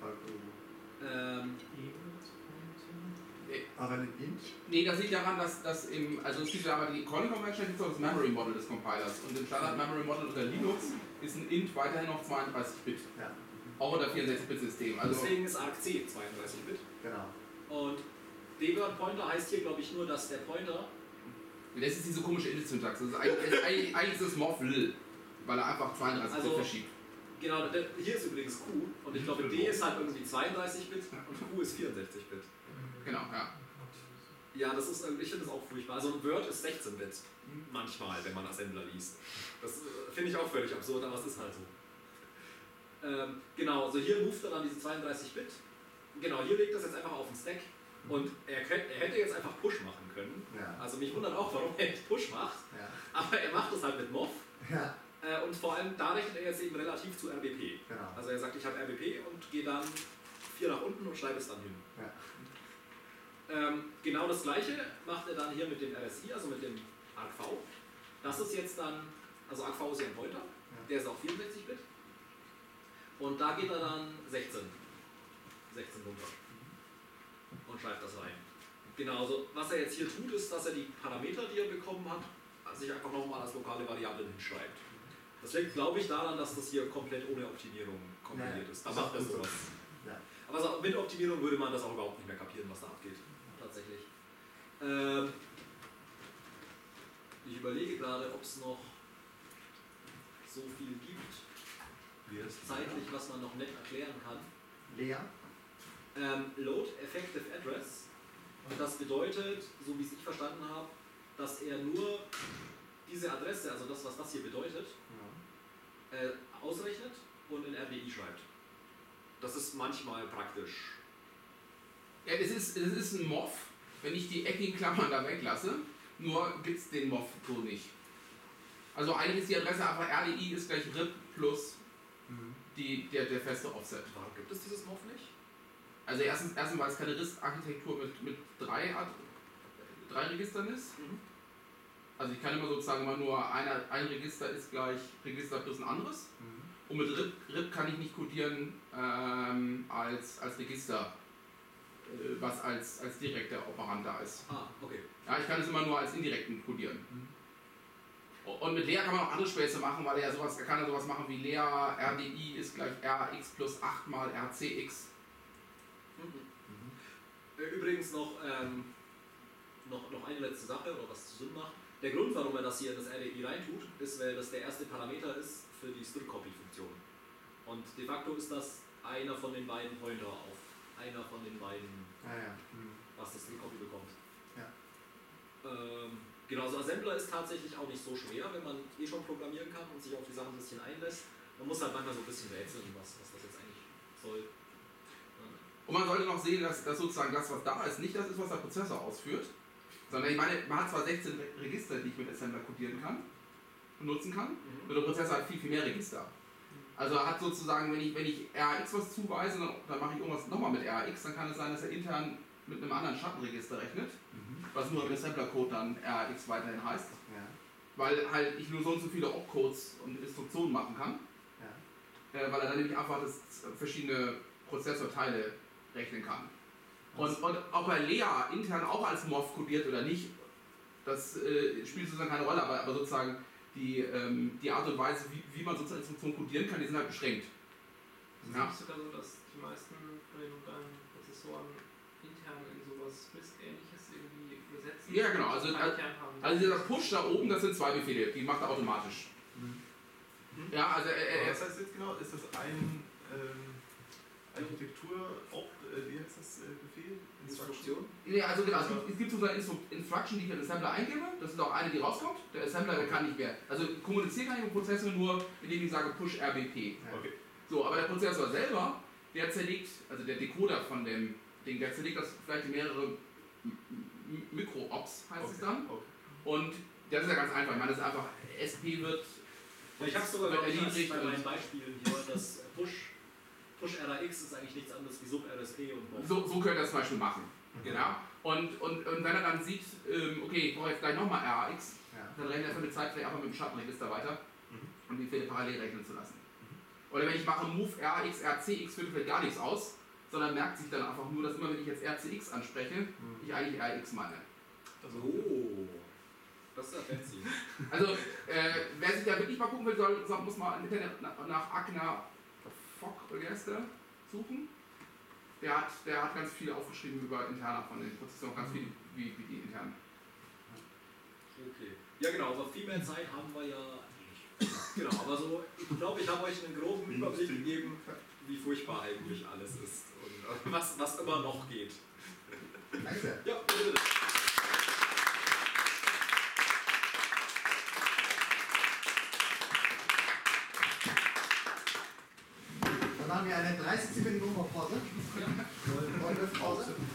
Speaker 4: Ähm,
Speaker 8: D-Word und.
Speaker 2: Aber ein Int?
Speaker 3: Nee, das liegt daran, dass, dass im, also es gibt ja einmal die Calling Convention, gibt es auch das Memory Model des Compilers. Und im Standard Memory Model unter Linux ist ein Int weiterhin noch zweiunddreißig Bit.
Speaker 2: Ja,
Speaker 3: Auch unter vierundsechzig Bit System. Also
Speaker 4: deswegen ist argc zweiunddreißig Bit.
Speaker 2: genau.
Speaker 4: Und D-Word-Pointer heißt hier, glaube ich, nur, dass der Pointer.
Speaker 3: Das ist diese komische Init-Syntax. Das ist eigentlich, ist eigentlich, eigentlich ist es Morph-L, weil er einfach zweiunddreißig Bit
Speaker 4: Also-
Speaker 3: verschiebt.
Speaker 4: Genau, der, hier ist übrigens Q und ich glaube, D ist halt irgendwie zweiunddreißig Bit und Q ist vierundsechzig Bit.
Speaker 3: Genau, ja.
Speaker 4: Ja, das ist, ich finde das auch furchtbar. Also Word ist sechzehn Bit. Manchmal, wenn man Assembler liest. Das äh, finde ich auch völlig absurd, aber es ist halt so. Ähm, genau, also hier ruft er dann diese zweiunddreißig Bit. Genau, hier legt das jetzt einfach auf den Stack. Und er, könnt, er hätte jetzt einfach Push machen können.
Speaker 2: Ja.
Speaker 4: Also mich wundert auch, warum er nicht Push macht.
Speaker 2: Ja.
Speaker 4: Aber er macht es halt mit Moff.
Speaker 2: Ja,
Speaker 4: Äh, und vor allem, da rechnet er jetzt eben relativ zu R B P.
Speaker 2: genau.
Speaker 4: Also er sagt, ich habe R B P und gehe dann vier nach unten und schreibe es dann hin.
Speaker 2: Ja.
Speaker 4: Ähm, genau das gleiche macht er dann hier mit dem R S I, also mit dem argv. Das ist jetzt dann, also argv ist ja ein Pointer, der ist auch vierundsechzig Bit. Und da geht er dann sechzehn. sechzehn runter. Und schreibt das rein. Genau, also was er jetzt hier tut, ist, dass er die Parameter, die er bekommen hat, sich einfach nochmal als lokale Variablen hinschreibt. Das liegt, glaube ich, daran, dass das hier komplett ohne Optimierung kompiliert
Speaker 2: Ja,
Speaker 4: ist. Da
Speaker 2: das
Speaker 4: macht er
Speaker 2: ist gut so.
Speaker 4: sowas.
Speaker 2: Ja.
Speaker 4: Aber so mit Optimierung würde man das auch überhaupt nicht mehr kapieren, was da abgeht. Tatsächlich. Ähm, ich überlege gerade, ob es noch so viel gibt,
Speaker 5: Wie ist das?
Speaker 4: zeitlich, was man noch nett erklären kann.
Speaker 2: Lea?
Speaker 4: Ähm, Load Effective Address. Und das bedeutet, so wie es ich verstanden habe, dass er nur diese Adresse, also das, was das hier bedeutet, äh, ausrechnet und in R D I schreibt. Das ist manchmal praktisch.
Speaker 3: Ja, es ist, es ist ein Morph, wenn ich die eckigen Klammern da weglasse, nur gibt es den Morph so nicht. Also eigentlich ist die Adresse einfach R D I ist gleich R I P plus die, der, der feste Offset.
Speaker 4: Warum gibt es dieses Morph nicht?
Speaker 3: Also erstens, erstens weil es keine R I S-Architektur mit, mit drei, Ad- drei Registern ist.
Speaker 4: Mhm.
Speaker 3: Also ich kann immer sozusagen immer nur eine, ein Register ist gleich Register plus ein anderes. Und mit R I P, R I P kann ich nicht codieren ähm, als, als Register, äh, was als, als direkter Operand da ist.
Speaker 4: Ah, okay.
Speaker 3: Ja, ich kann es immer nur als indirekten codieren. Und mit Lea kann man auch andere Späße machen, weil er ja sowas, er kann ja sowas machen wie Lea R D I ist gleich R X plus acht mal R C X.
Speaker 4: Mhm. Äh, Übrigens noch, ähm, noch, noch eine letzte Sache, oder was Sinn macht. Der Grund, warum er das hier in das R D I reintut, ist, weil das der erste Parameter ist für die Strip-Copy-Funktion. Und de facto ist das einer von den beiden Pointer auf einer von den beiden,
Speaker 2: Ah, ja. Hm.
Speaker 4: was das Strip-Copy bekommt.
Speaker 2: Ja.
Speaker 4: Ähm, genau, so Assembler ist tatsächlich auch nicht so schwer, wenn man eh schon programmieren kann und sich auf die Sachen ein bisschen einlässt. Man muss halt manchmal so ein bisschen rätseln, was, was das jetzt eigentlich soll.
Speaker 3: Und man sollte noch sehen, dass, dass sozusagen das, was da ist, nicht das ist, was der Prozessor ausführt. Sondern ich meine, man hat zwar sechzehn Register, die ich mit Assembler codieren kann und nutzen kann,
Speaker 4: Mhm.
Speaker 3: und der Prozessor hat viel, viel mehr Register. Also er hat sozusagen, wenn ich, wenn ich R A X was zuweise, dann, dann mache ich irgendwas nochmal mit R A X, dann kann es sein, dass er intern mit einem anderen Schattenregister rechnet, was nur im Assembler-Code dann R A X weiterhin heißt.
Speaker 2: Ja.
Speaker 3: Weil halt ich nur so und so viele Opcodes und Instruktionen machen kann,
Speaker 2: Ja.
Speaker 3: äh, weil er dann nämlich einfach das verschiedene Prozessorteile rechnen kann. Und, und ob er Lea intern auch als Morph codiert oder nicht, das äh, spielt sozusagen keine Rolle, aber, aber sozusagen die, ähm, die Art und Weise, wie, wie man sozusagen Instruktionen codieren kann, die sind halt beschränkt.
Speaker 6: Es
Speaker 3: Ja.
Speaker 6: ist sogar so, dass die meisten von den modernen Prozessoren intern in sowas RISC-ähnliches irgendwie übersetzen.
Speaker 3: Ja, genau, also-
Speaker 6: Keinen Kern haben.
Speaker 3: Also dieser Push da oben, das sind zwei Befehle, die macht er automatisch. Ja, also er,
Speaker 5: Aber
Speaker 3: er,
Speaker 5: was heißt jetzt genau? Ist das ein ähm, Architektur, auch, äh, wie heißt das äh, Befehl?
Speaker 4: Instruktion?
Speaker 3: Nee, also genau, es gibt, es gibt sozusagen Instru Instruction, die ich in den Assembler eingebe. Das ist auch eine, die rauskommt. Der Assembler der kann nicht mehr. Also kommunizieren kann ich mit dem Prozessor nur, indem ich sage Push R B P.
Speaker 5: Okay.
Speaker 3: So, aber der Prozessor selber, der zerlegt, also der Decoder von dem Ding, der zerlegt das vielleicht in mehrere M- M- Mikro-Ops, heißt
Speaker 5: Okay.
Speaker 3: es dann.
Speaker 5: Okay.
Speaker 3: Und das ist ja ganz einfach. Ich meine, das ist einfach, S P wird.
Speaker 4: Ja, ich habe sogar
Speaker 3: wird
Speaker 4: glaube ich,
Speaker 3: erniedrigt
Speaker 4: bei meinen
Speaker 3: und-
Speaker 4: Beispielen hier, das Push, Push R A X ist eigentlich nichts anderes wie Sub R S P und Morph.
Speaker 3: So, so könnte er es zum Beispiel machen. Genau. Und, und, und wenn er dann sieht, ähm, okay, ich brauche jetzt gleich nochmal R A X,
Speaker 2: Ja.
Speaker 3: dann rechnet er für eine Zeit vielleicht einfach mit dem Schattenregister weiter,
Speaker 5: Mhm.
Speaker 3: um die Fälle parallel rechnen zu lassen. Oder wenn ich mache Move R A X, R C X, führt vielleicht gar nichts aus, sondern merkt sich dann einfach nur, dass immer wenn ich jetzt R C X anspreche, ich eigentlich R X meine.
Speaker 4: Oh, das ist ja fancy.
Speaker 3: Also, äh, wer sich da wirklich mal gucken will, soll, soll muss mal im Internet nach, nach Agna Fock, oder wie heißt der, suchen. der hat, der hat ganz viel aufgeschrieben über Interna von den Prozessoren, ganz viel wie, wie die internen.
Speaker 4: Okay. Ja genau, aber viel mehr Zeit haben wir ja nicht. Genau, aber so, ich glaube, ich habe euch einen groben Überblick gegeben, wie furchtbar eigentlich alles ist und was, was immer noch geht.
Speaker 2: Danke sehr.
Speaker 4: Ja, bitte, bitte.
Speaker 2: Dann haben wir eine dreißig sekündige Umbaupause. Ja. Pause.